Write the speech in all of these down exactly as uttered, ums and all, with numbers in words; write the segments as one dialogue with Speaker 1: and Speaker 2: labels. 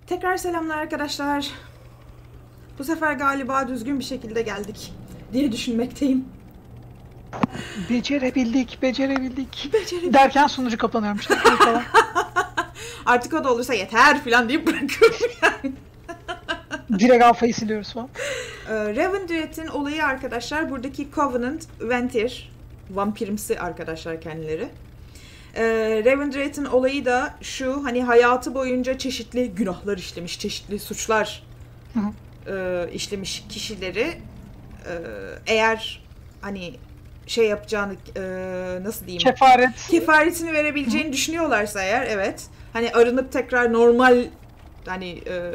Speaker 1: Tekrar selamlar arkadaşlar. Bu sefer galiba düzgün bir şekilde geldik diye düşünmekteyim.
Speaker 2: Becerebildik, becerebildik.
Speaker 1: Becerebildik.
Speaker 2: Derken sunucu kapanıyormuş. Falan.
Speaker 1: Artık o da olursa yeter falan deyip bırakıyorum yani.
Speaker 2: Direkt alfayı siliyoruz falan.
Speaker 1: Revendreth'in olayı arkadaşlar buradaki Covenant, Ventir, vampirimsi arkadaşlar kendileri. Ee, Revendreth'in olayı da şu, hani hayatı boyunca çeşitli günahlar işlemiş, çeşitli suçlar
Speaker 2: Hı hı.
Speaker 1: e, işlemiş kişileri e, eğer hani şey yapacağını e, nasıl diyeyim?
Speaker 2: Kefaret.
Speaker 1: Kefaretini verebileceğini hı. düşünüyorlarsa eğer evet. Hani arınıp tekrar normal hani e,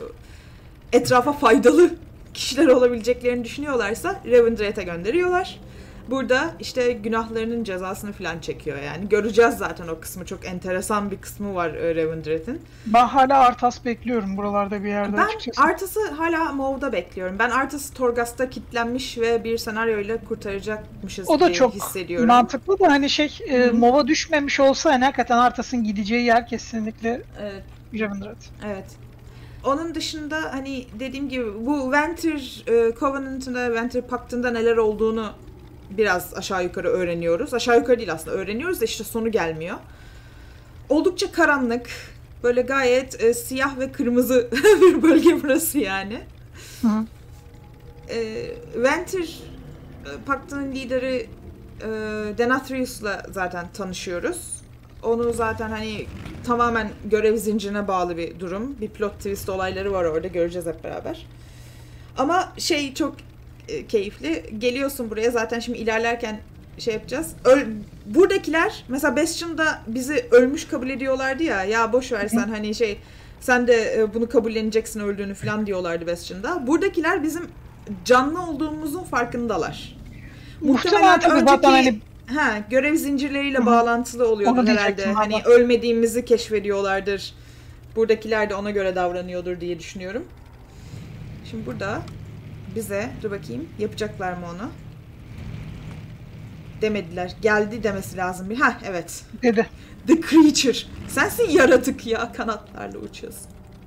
Speaker 1: etrafa faydalı kişiler olabileceklerini düşünüyorlarsa Revendreth'e gönderiyorlar. Burada işte günahlarının cezasını falan çekiyor yani. Göreceğiz zaten o kısmı. Çok enteresan bir kısmı var Revendreth'in.
Speaker 2: Ben hala Arthas bekliyorum buralarda bir yerde
Speaker 1: ben
Speaker 2: açıkçası.
Speaker 1: Ben Arthas'ı hala Mauv'da bekliyorum. Ben Arthas'ı Torghast'ta kilitlenmiş ve bir senaryoyla kurtaracakmışız
Speaker 2: o da
Speaker 1: diye
Speaker 2: çok
Speaker 1: hissediyorum.
Speaker 2: mantıklı da hani şey e, Mauv'a düşmemiş olsa yani hakikaten Arthas'ın gideceği yer kesinlikle
Speaker 1: evet.
Speaker 2: Revendreth.
Speaker 1: Evet. Onun dışında hani dediğim gibi bu Ventir e, Covenant'ında, Ventir Pakt'ında neler olduğunu biraz aşağı yukarı öğreniyoruz. Aşağı yukarı değil aslında öğreniyoruz da işte sonu gelmiyor. Oldukça karanlık. Böyle gayet e, siyah ve kırmızı bir bölge burası yani.
Speaker 2: Hı hı.
Speaker 1: E, Ventir e, Pakt'ın lideri e, Denathrius'la zaten tanışıyoruz. Onu zaten hani tamamen görev zincirine bağlı bir durum. Bir plot twist olayları var orada. Göreceğiz hep beraber. Ama şey çok e, keyifli. Geliyorsun buraya zaten şimdi ilerlerken şey yapacağız. Öl- Buradakiler mesela Bastion'da bizi ölmüş kabul ediyorlardı ya. Ya boş ver sen hani şey sen de e, bunu kabulleneceksin öldüğünü falan diyorlardı Bastion'da. Buradakiler bizim canlı olduğumuzun farkındalar.
Speaker 2: Muhtemelen tabii önceki... zaten hani
Speaker 1: Ha, görev zincirleriyle Hı-hı. bağlantılı oluyordur herhalde. Hani ama. Ölmediğimizi keşfediyorlardır. Buradakiler de ona göre davranıyordur diye düşünüyorum. Şimdi burada bize, dur bakayım, yapacaklar mı onu? Demediler. Geldi demesi lazım bir. Ha, evet.
Speaker 2: Dedi.
Speaker 1: The creature. Sensin yaratık ya. Kanatlarla uçuyorsun.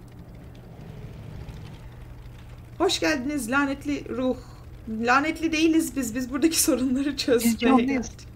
Speaker 1: Hoş geldiniz lanetli ruh. Lanetli değiliz biz. Biz buradaki sorunları çözmeye geldik.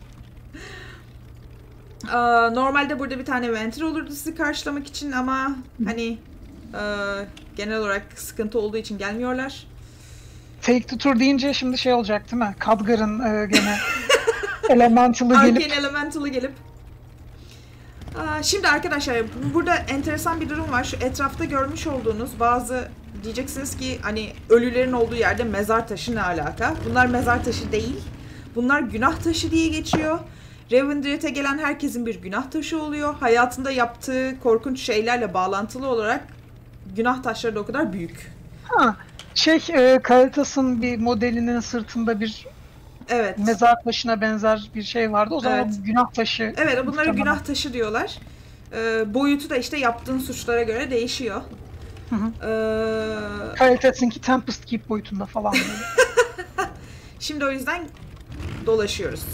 Speaker 1: Normalde burada bir tane Ventir olurdu sizi karşılamak için ama Hı. hani e, genel olarak sıkıntı olduğu için gelmiyorlar.
Speaker 2: Take the tour deyince şimdi şey olacak değil mi? Khadgar'ın e, gene Elemental'ı gelip...
Speaker 1: Arcane Elemental'ı gelip. Aa, şimdi arkadaşlar burada enteresan bir durum var. Şu etrafta görmüş olduğunuz bazı diyeceksiniz ki hani ölülerin olduğu yerde mezar taşı ne alaka? Bunlar mezar taşı değil. Bunlar günah taşı diye geçiyor. Revendreth'e gelen herkesin bir günah taşı oluyor. Hayatında yaptığı korkunç şeylerle bağlantılı olarak günah taşları da o kadar büyük.
Speaker 2: Ha, şey e, Karitas'ın bir modelinin sırtında bir
Speaker 1: evet.
Speaker 2: mezar taşına benzer bir şey vardı. O zaman evet. günah taşı.
Speaker 1: Evet, bunlara günah taşı diyorlar. E, boyutu da işte yaptığın suçlara göre değişiyor.
Speaker 2: Hı hı. E... Karitas'ınki Tempest Keep boyutunda falan böyle.
Speaker 1: Şimdi o yüzden dolaşıyoruz.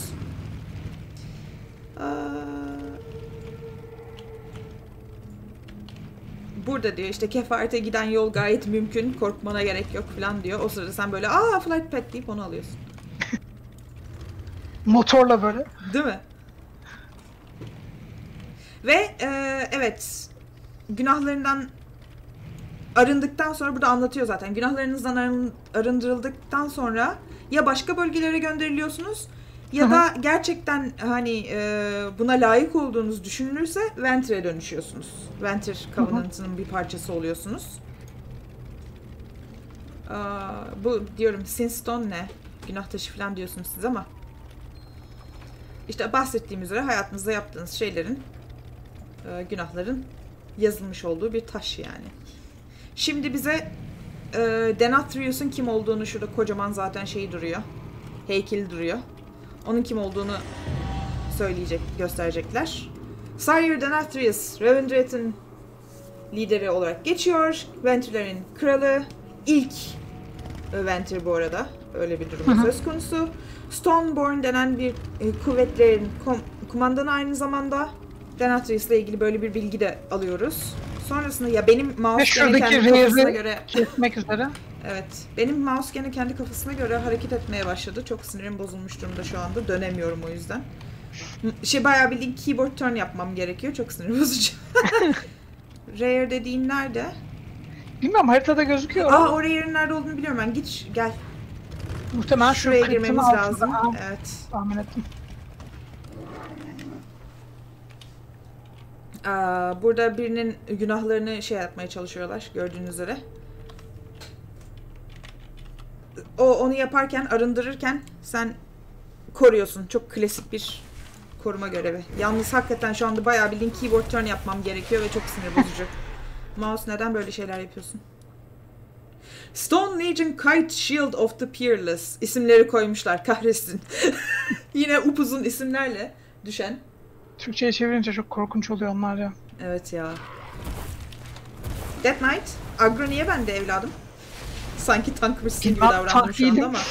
Speaker 1: Burada diyor işte kefarete giden yol gayet mümkün, korkmana gerek yok falan diyor. O sırada sen böyle aa flight pack deyip onu alıyorsun.
Speaker 2: Motorla böyle.
Speaker 1: Değil mi? Ve e, evet günahlarından arındıktan sonra burada anlatıyor zaten. Günahlarınızdan arın, arındırıldıktan sonra ya başka bölgelere gönderiliyorsunuz ya Hı-hı. da gerçekten hani e, buna layık olduğunuz düşünülürse Ventir'e dönüşüyorsunuz. Ventir Covenant'ının bir parçası oluyorsunuz. Aa, bu diyorum Sinstone ne? Günah taşı falan diyorsunuz siz ama işte bahsettiğim üzere hayatınızda yaptığınız şeylerin e, günahların yazılmış olduğu bir taş yani. Şimdi bize e, Denathrius'un kim olduğunu şurada kocaman zaten şeyi duruyor. Heykeli duruyor. Onun kim olduğunu söyleyecek, gösterecekler. Sire Denathrius, Revendreth'in lideri olarak geçiyor. Ventirlerin kralı. İlk Ventir bu arada. Öyle bir durum söz konusu. Stoneborn denen bir e, kuvvetlerin kom- kumandanı aynı zamanda. Denathrius'la ilgili böyle bir bilgi de alıyoruz Sonrasında ya benim
Speaker 2: Ve
Speaker 1: mouse gene
Speaker 2: şuradaki
Speaker 1: kendi kafasına
Speaker 2: Rare'i
Speaker 1: göre
Speaker 2: kesmek üzere.
Speaker 1: evet benim mouse gene kendi kafasına göre hareket etmeye başladı. Çok sinirim bozulmuş durumda şu anda. Dönemiyorum o yüzden. Şey bayağı bildiğin keyboard turn yapmam gerekiyor. Çok sinir bozucu. Rare dediğin nerede?
Speaker 2: Bilmiyorum, haritada gözüküyor.
Speaker 1: Aa, o Rare'in nerede olduğunu biliyorum ben. Git gel.
Speaker 2: Muhtemelen şu
Speaker 1: Şuraya
Speaker 2: kırıtın
Speaker 1: girmemiz
Speaker 2: altında.
Speaker 1: lazım.
Speaker 2: Aa,
Speaker 1: Evet.
Speaker 2: tahmin ettim.
Speaker 1: Aa, burada birinin günahlarını şey yapmaya çalışıyorlar gördüğünüz üzere. O onu yaparken, arındırırken sen koruyorsun. Çok klasik bir koruma görevi. Yalnız hakikaten şu anda bayağı bildiğin keyboard turn yapmam gerekiyor ve çok sinir bozucu. Mouse neden böyle şeyler yapıyorsun? Stone Legion Kite Shield of the Peerless isimleri koymuşlar, kahretsin. Yine upuzun isimlerle düşen.
Speaker 2: Türkçe'ye çevirince çok korkunç oluyor onlar ya.
Speaker 1: Evet ya. Death Knight, aggro niye bende evladım? Sanki tankmışsın gibi
Speaker 2: Ben
Speaker 1: davrandım
Speaker 2: tank
Speaker 1: şu anda
Speaker 2: değilim.
Speaker 1: ama.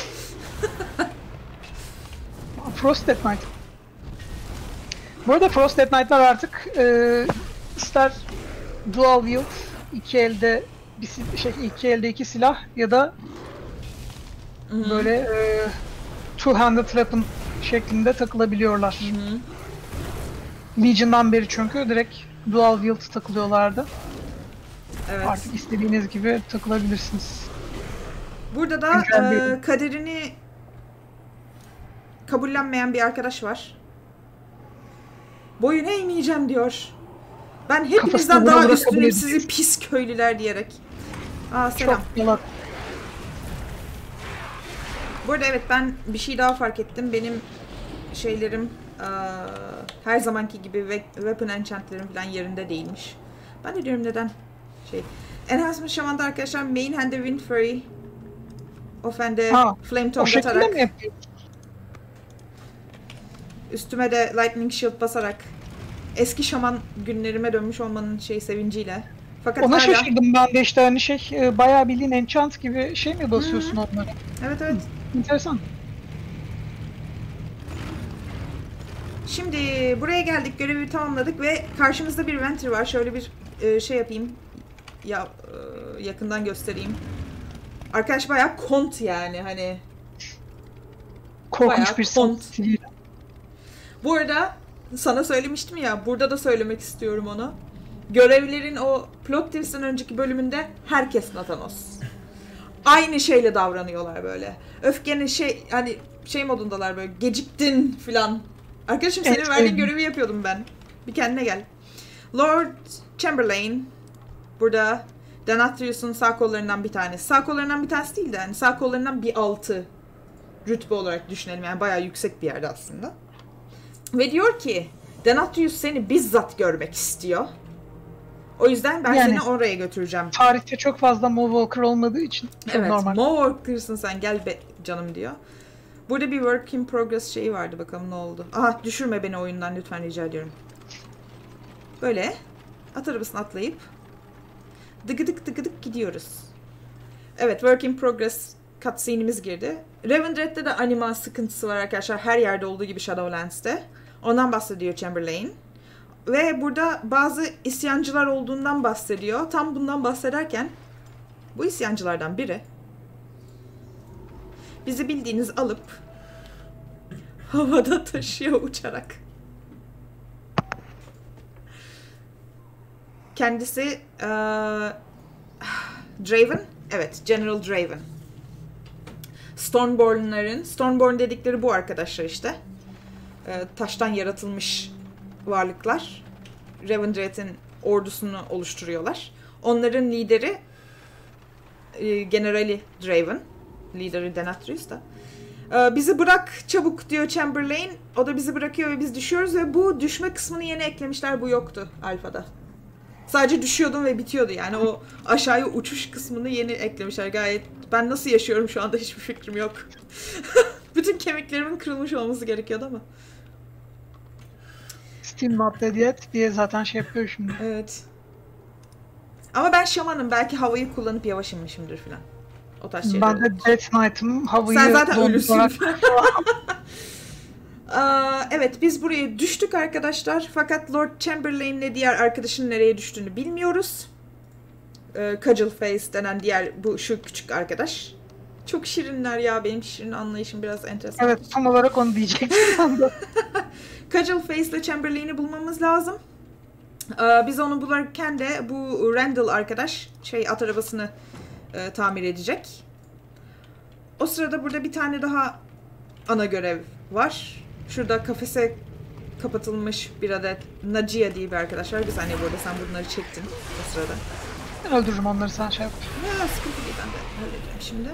Speaker 2: Frost Death Knight. Bu arada Frost Death Knight'lar artık e, ister dual wield, iki elde bir sil- şey iki elde iki silah ya da
Speaker 1: Hı-hı.
Speaker 2: böyle e, two-handed weapon şeklinde takılabiliyorlar.
Speaker 1: Hı-hı.
Speaker 2: Legion'dan beri çünkü direkt dual wield takılıyorlardı.
Speaker 1: Evet.
Speaker 2: Artık istediğiniz gibi takılabilirsiniz.
Speaker 1: Burada da
Speaker 2: Güncel bir-
Speaker 1: e, kaderini kabullenmeyen bir arkadaş var. Boyun eğmeyeceğim diyor. Ben hepinizden
Speaker 2: Kafasına
Speaker 1: daha
Speaker 2: vura vura
Speaker 1: üstünüm
Speaker 2: kabul
Speaker 1: sizi
Speaker 2: edecek.
Speaker 1: pis köylüler diyerek. Aa selam.
Speaker 2: Çok yalak.
Speaker 1: Bu arada evet ben bir şey daha fark ettim. Benim şeylerim eee, her zamanki gibi ve weapon enchantlerim falan yerinde değilmiş. Ben de diyorum neden şey. Enhancement Shaman'da arkadaşlar main hand'e Wind Fury offhand'e
Speaker 2: Ha,
Speaker 1: Flame
Speaker 2: O
Speaker 1: Tongue
Speaker 2: şekilde
Speaker 1: atarak
Speaker 2: mi yapıyorsun?
Speaker 1: üstüme de Lightning Shield basarak eski şaman günlerime dönmüş olmanın şey sevinciyle. Fakat
Speaker 2: Ona
Speaker 1: hala
Speaker 2: şaşırdım ben de işte hani şey e, bayağı bildiğin enchant gibi şey mi basıyorsun onlara?
Speaker 1: evet evet.
Speaker 2: Enteresan.
Speaker 1: Şimdi buraya geldik, görevi tamamladık ve karşımızda bir Venter var. Şöyle bir e, şey yapayım. Ya e, yakından göstereyim. Arkadaş bayağı kont yani hani.
Speaker 2: Korkunç
Speaker 1: Bayağı
Speaker 2: bir
Speaker 1: kont.
Speaker 2: stili.
Speaker 1: Bu arada sana söylemiştim ya, burada da söylemek istiyorum onu. Görevlerin o plot twist'ten önceki bölümünde herkes Nathanos. Aynı şeyle davranıyorlar böyle. Öfkeni şey hani şey modundalar böyle, geciktin filan. Arkadaşım senin
Speaker 2: Evet,
Speaker 1: verdiğin
Speaker 2: evet.
Speaker 1: görevi yapıyordum ben. Bir kendine gel. Lord Chamberlain burada Denatrius'un sağ kollarından bir tanesi. Sağ kollarından bir tanesi değil de yani sağ kollarından bir altı rütbe olarak düşünelim. Yani bayağı yüksek bir yerde aslında. Ve diyor ki Denatrius seni bizzat görmek istiyor. O yüzden ben
Speaker 2: Yani-
Speaker 1: seni oraya götüreceğim.
Speaker 2: Tarihte çok fazla Mawwalker olmadığı için çok
Speaker 1: Evet,
Speaker 2: normal.
Speaker 1: Mawwalker'sın sen, gel be canım diyor. Burada bir work in progress şeyi vardı, bakalım ne oldu. Aha, düşürme beni oyundan lütfen, rica ediyorum. Böyle at arabasına atlayıp dıgıdık dıgıdık gidiyoruz. Evet, work in progress cutscene'imiz girdi. Revendreth'te de anima sıkıntısı var arkadaşlar, her yerde olduğu gibi Shadowlands'te. Ondan bahsediyor Chamberlain. Ve burada bazı isyancılar olduğundan bahsediyor. Tam bundan bahsederken bu isyancılardan biri bizi bildiğiniz alıp havada taşıyor uçarak. Kendisi eee, Draven. Evet, General Draven. Stormborn'ların, Stormborn dedikleri bu arkadaşlar işte. Eee, taştan yaratılmış varlıklar. Revendreth'in ordusunu oluşturuyorlar. Onların lideri e, Generali Draven. Lideri Denatrius da. E, bizi bırak çabuk diyor Chamberlain. O da bizi bırakıyor ve biz düşüyoruz ve bu düşme kısmını yeni eklemişler. Bu yoktu Alfa'da. Sadece düşüyordum ve bitiyordu yani. O aşağıya uçuş kısmını yeni eklemişler. Gayet ben nasıl yaşıyorum şu anda hiçbir fikrim yok. Bütün kemiklerimin kırılmış olması gerekiyordu ama.
Speaker 2: Steam not dead yet diye zaten şey yapıyor şimdi.
Speaker 1: Evet. Ama ben şamanım. Belki havayı kullanıp yavaş inmişimdir filan. O tarz şeyler
Speaker 2: Ben de
Speaker 1: olabilir.
Speaker 2: Death Knight'ım havayı
Speaker 1: Sen zaten ölüsün.
Speaker 2: dondurarak-
Speaker 1: Aa, evet biz buraya düştük arkadaşlar. Fakat Lord Chamberlain ile diğer arkadaşın nereye düştüğünü bilmiyoruz. Ee, Cudgel Face denen diğer bu şu küçük arkadaş. Çok şirinler ya. Benim şirin anlayışım biraz enteresan.
Speaker 2: Evet, tam olarak onu diyecektim.
Speaker 1: Cudgel Face ile Chamberlain'i bulmamız lazım. Ee, biz onu bulurken de bu Randall arkadaş şey at arabasını e, tamir edecek. O sırada burada bir tane daha ana görev var. Şurada kafese kapatılmış bir adet Nacia diye bir arkadaş var. Bir saniye burada sen bunları çektin o sırada.
Speaker 2: Ben öldürürüm onları, sen şey yap.
Speaker 1: Ya, sıkıntı değil, ben de halledeceğim şimdi.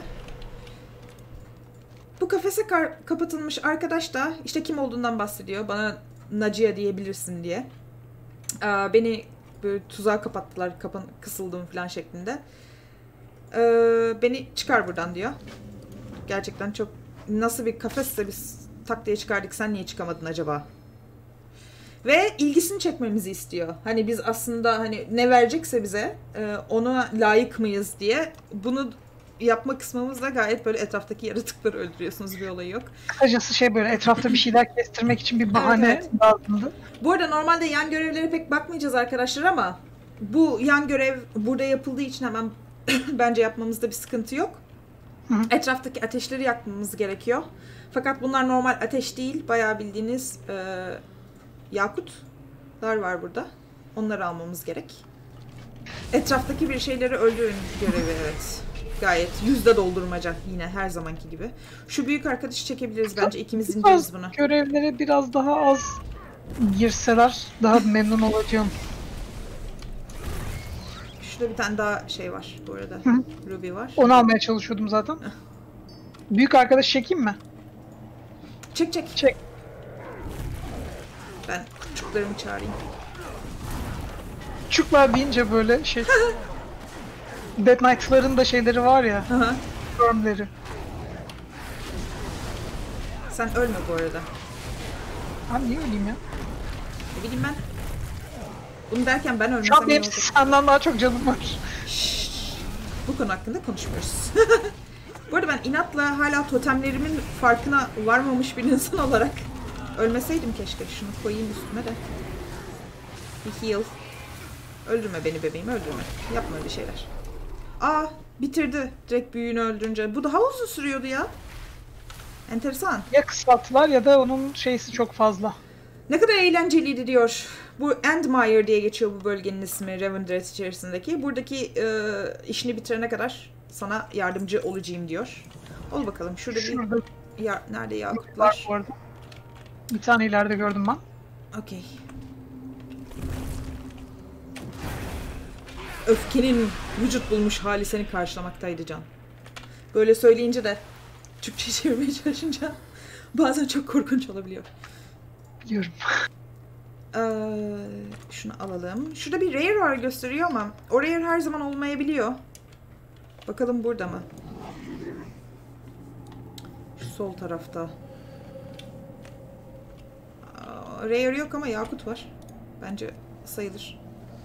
Speaker 1: Bu kafese kapatılmış arkadaş da işte kim olduğundan bahsediyor. Bana Nacia diyebilirsin diye. Ee, beni böyle tuzağa kapattılar, kapan kısıldım falan şeklinde. Ee, beni çıkar buradan diyor. Gerçekten çok nasıl bir kafesse biz tak diye çıkardık, sen niye çıkamadın acaba? Ve ilgisini çekmemizi istiyor. Hani biz aslında hani ne verecekse bize e, ona layık mıyız diye bunu yapma kısmımızda gayet böyle etraftaki yaratıkları öldürüyorsunuz, bir olayı yok.
Speaker 2: Kısacası şey böyle etrafta bir şeyler kestirmek için bir bahane
Speaker 1: Evet, evet.
Speaker 2: lazımdı.
Speaker 1: Bu arada normalde yan görevlere pek bakmayacağız arkadaşlar ama bu yan görev burada yapıldığı için hemen bence yapmamızda bir sıkıntı yok.
Speaker 2: Hı hı.
Speaker 1: Etraftaki ateşleri yakmamız gerekiyor. Fakat bunlar normal ateş değil. Bayağı bildiğiniz e, yakutlar var burada. Onları almamız gerek. Etraftaki bir şeyleri öldürün görevi, evet. Gayet yüzde doldurmaca yine her zamanki gibi. Şu büyük arkadaşı çekebiliriz bence. İkimiz ineceğiz buna.
Speaker 2: Görevlere biraz daha az girseler daha memnun olacağım.
Speaker 1: Şurada bir tane daha şey var bu arada.
Speaker 2: Hı.
Speaker 1: Ruby var.
Speaker 2: Onu almaya çalışıyordum zaten. Büyük arkadaş çekeyim mi?
Speaker 1: Çek çek.
Speaker 2: Çek.
Speaker 1: Ben küçüklerimi çağırayım.
Speaker 2: Küçükler deyince böyle şey... Dead Knight'ların da şeyleri var ya.
Speaker 1: Aha.
Speaker 2: Formları.
Speaker 1: Sen ölme bu arada.
Speaker 2: Abi niye öleyim ya?
Speaker 1: Ne bileyim ben. Bunu derken ben
Speaker 2: Şu an
Speaker 1: ölmesem iyi
Speaker 2: benim
Speaker 1: olacak.
Speaker 2: senden daha çok canım var.
Speaker 1: Şşş. Bu konu hakkında konuşmuyoruz. Bu arada ben inatla hala totemlerimin farkına varmamış bir insan olarak ölmeseydim keşke. Şunu koyayım üstüme de. Bir heal. Öldürme beni bebeğim, öldürme. Yapma öyle şeyler. Aa, bitirdi direkt büyüğünü öldürünce. Bu daha uzun sürüyordu ya. Enteresan.
Speaker 2: Ya kısalttılar ya da onun şeysi çok fazla.
Speaker 1: Ne kadar eğlenceliydi diyor. Bu Endmire diye geçiyor bu bölgenin ismi Revendreth içerisindeki. Buradaki e, işini bitirene kadar sana yardımcı olacağım diyor. Ol bakalım. Şurada bir...
Speaker 2: Şurada
Speaker 1: Ya, nerede
Speaker 2: var
Speaker 1: yakutlar?
Speaker 2: bu arada. Bir tane ileride gördüm ben.
Speaker 1: Okey. Öfkenin vücut bulmuş hali seni karşılamaktaydı Can. Böyle söyleyince de Türkçe çevirmeye çalışınca bazen çok korkunç olabiliyor.
Speaker 2: Biliyorum.
Speaker 1: Ee, şunu alalım. Şurada bir rare var gösteriyor ama o rare her zaman olmayabiliyor. Bakalım burada mı? Şu sol tarafta. Aa, rare yok ama yakut var. Bence sayılır.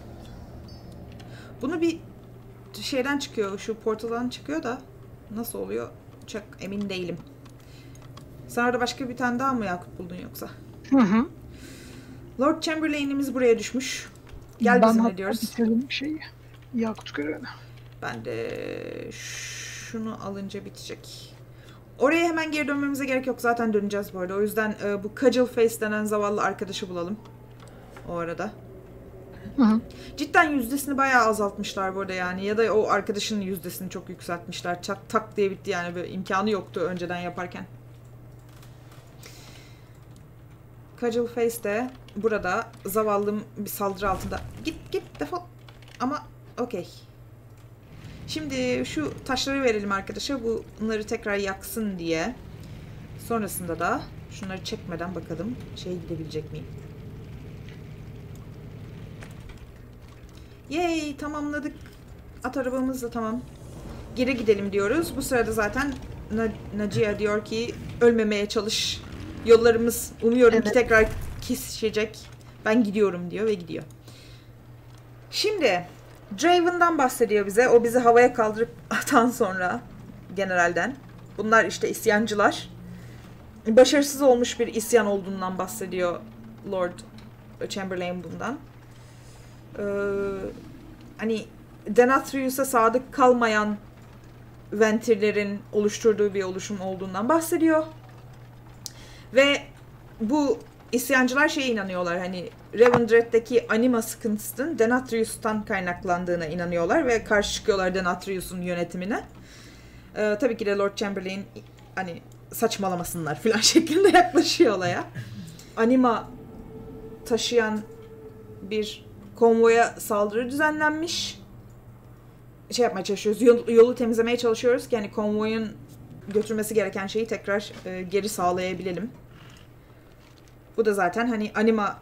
Speaker 1: Bunu bir şeyden çıkıyor, şu portaldan çıkıyor da nasıl oluyor çok emin değilim. Sen orada başka bir tane daha mı yakut buldun yoksa?
Speaker 2: Hı hı.
Speaker 1: Lord Chamberlain'imiz buraya düşmüş. Gel
Speaker 2: ben
Speaker 1: bizimle diyoruz.
Speaker 2: bitirdim şeyi. Yakut görevini.
Speaker 1: Ben de şunu alınca bitecek. Oraya hemen geri dönmemize gerek yok. Zaten döneceğiz bu arada. O yüzden e, bu Cudgel Face denen zavallı arkadaşı bulalım. O arada.
Speaker 2: Hı hı.
Speaker 1: Cidden yüzdesini bayağı azaltmışlar burada yani. Ya da o arkadaşının yüzdesini çok yükseltmişler. Çak tak diye bitti yani. Böyle imkanı yoktu önceden yaparken. Cudgel Face de burada zavallım bir saldırı altında. Git git defol. Ama okey. Şimdi şu taşları verelim arkadaşa. Bunları tekrar yaksın diye. Sonrasında da şunları çekmeden bakalım şeye gidebilecek miyim? Yay, tamamladık. At arabamız da tamam. Geri gidelim diyoruz. Bu sırada zaten Nacia diyor ki ölmemeye çalış. Yollarımız umuyorum
Speaker 2: evet.
Speaker 1: ki tekrar kesişecek. Ben gidiyorum diyor ve gidiyor. Şimdi Draven'dan bahsediyor bize. O bizi havaya kaldırıp atan sonra generalden. Bunlar işte isyancılar. başarısız olmuş bir isyan olduğundan bahsediyor Lord Chamberlain bundan. Ee, hani Denathrius'a sadık kalmayan Ventr'lerin oluşturduğu bir oluşum olduğundan bahsediyor. Ve bu isyancılar şeye inanıyorlar, hani Revendreth'teki anima sıkıntısının Denathrius'tan kaynaklandığına inanıyorlar ve karşı çıkıyorlar Denathrius'un yönetimine. Ee, tabii ki de Lord Chamberlain hani saçmalamasınlar falan şeklinde yaklaşıyor olaya. Anima taşıyan bir konvoya saldırı düzenlenmiş. Şey yapmaya çalışıyoruz, yol, yolu temizlemeye çalışıyoruz ki yani konvoyun götürmesi gereken şeyi tekrar e, geri sağlayabilelim. Bu da zaten hani anima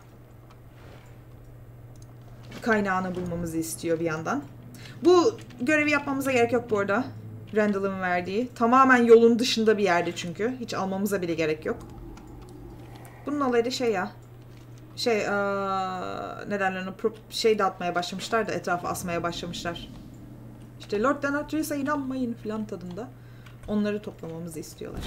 Speaker 1: kaynağını bulmamızı istiyor bir yandan. Bu görevi yapmamıza gerek yok bu arada. Randall'ın verdiği. Tamamen yolun dışında bir yerde çünkü. Hiç almamıza bile gerek yok. Bunun olayı da şey ya. Şey, ee, ne derler onu, şey dağıtmaya başlamışlar da etrafa asmaya başlamışlar. İşte Lord Denathrius'a inanmayın filan tadında. Onları toplamamızı istiyorlar.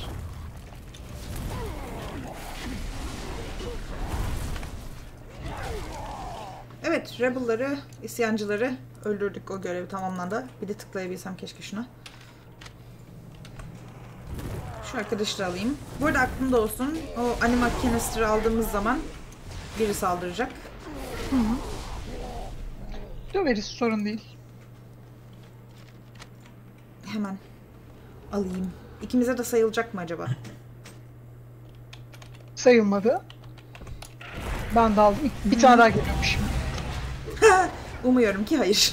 Speaker 1: Evet, Rebel'ları, isyancıları öldürdük, o görevi tamamlandı. Bir de tıklayabilsem keşke şuna. Şu arkadaşı da alayım. Bu arada aklımda olsun, o anima canister'ı aldığımız zaman biri saldıracak.
Speaker 2: Hı hı. Döveriz, sorun değil.
Speaker 1: Hemen alayım. İkimize de sayılacak mı acaba?
Speaker 2: Sayılmadı. Ben de aldım. Bir Hı. tane daha geliyormuş.
Speaker 1: Umuyorum ki hayır.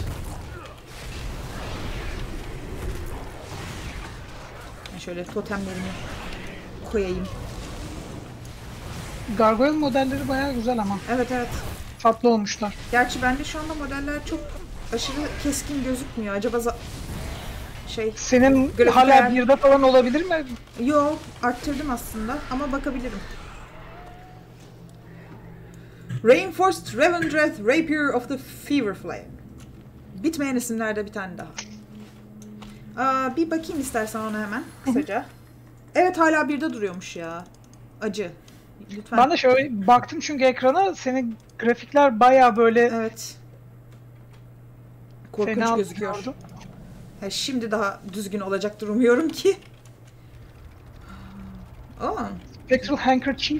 Speaker 1: Şöyle totemlerimi koyayım.
Speaker 2: Gargoyle modelleri bayağı güzel ama.
Speaker 1: Evet evet.
Speaker 2: Tatlı olmuşlar.
Speaker 1: Gerçi bende şu anda modeller çok aşırı keskin gözükmüyor. Acaba şey...
Speaker 2: Senin hala eğer... birde falan olabilir mi?
Speaker 1: Yok, arttırdım aslında ama bakabilirim. Reinforced Revendreth Rapier of the Fever Flame. Bitmeyen isimlerde bir tane daha. Aa, bir bakayım istersen ona hemen kısaca. Evet, hala birde duruyormuş ya. Acı. Lütfen.
Speaker 2: Ben de şöyle baktım çünkü ekrana, senin grafikler bayağı böyle...
Speaker 1: Evet. Korkunç fena gözüküyor. Ha, şimdi daha düzgün olacaktır umuyorum ki. Oh.
Speaker 2: Spectral Handkerchief.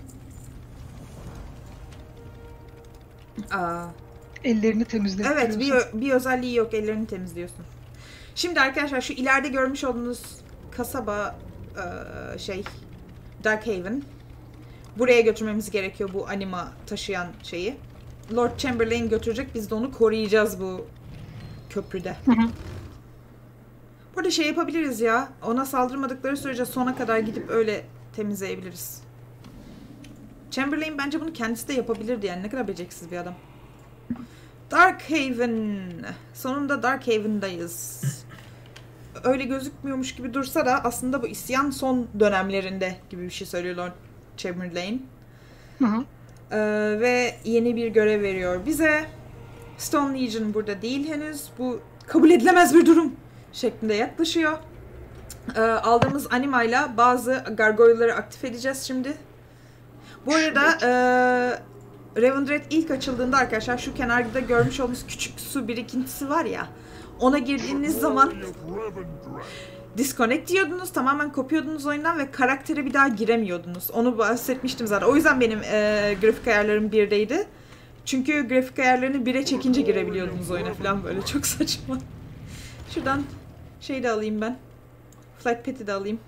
Speaker 1: Aa.
Speaker 2: Ellerini temizliyor.
Speaker 1: Evet, bir, bir özelliği yok, ellerini temizliyorsun. Şimdi arkadaşlar şu ileride görmüş olduğunuz kasaba şey Darkhaven. Buraya götürmemiz gerekiyor bu anima taşıyan şeyi. Lord Chamberlain götürecek, biz de onu koruyacağız bu köprüde.
Speaker 2: Hı hı.
Speaker 1: Burada şey yapabiliriz ya, ona saldırmadıkları sürece sona kadar gidip öyle temizleyebiliriz. Chamberlain bence bunu kendisi de yapabilirdi yani, ne kadar beceriksiz bir adam. Darkhaven. Sonunda Darkhaven'dayız. Öyle gözükmüyormuş gibi dursa da aslında bu isyan son dönemlerinde gibi bir şey söylüyor Lord Chamberlain.
Speaker 2: Hı hı.
Speaker 1: Ee, ve yeni bir görev veriyor bize. Stone Legion burada değil henüz. Bu kabul edilemez bir durum şeklinde yaklaşıyor. Ee, aldığımız animayla bazı gargoyle'ları aktif edeceğiz şimdi. Bu arada e, Revendreth ilk açıldığında arkadaşlar şu kenarda görmüş olduğunuz küçük su birikintisi var ya, ona girdiğiniz zaman disconnect diyordunuz, tamamen kopuyordunuz oyundan ve karaktere bir daha giremiyordunuz. Onu bahsetmiştim zaten. O yüzden benim e, grafik ayarlarım birdeydi. Çünkü grafik ayarlarını bire çekince girebiliyordunuz oyuna falan, böyle çok saçma. Şuradan şey de alayım ben. Flight Pet'i de alayım.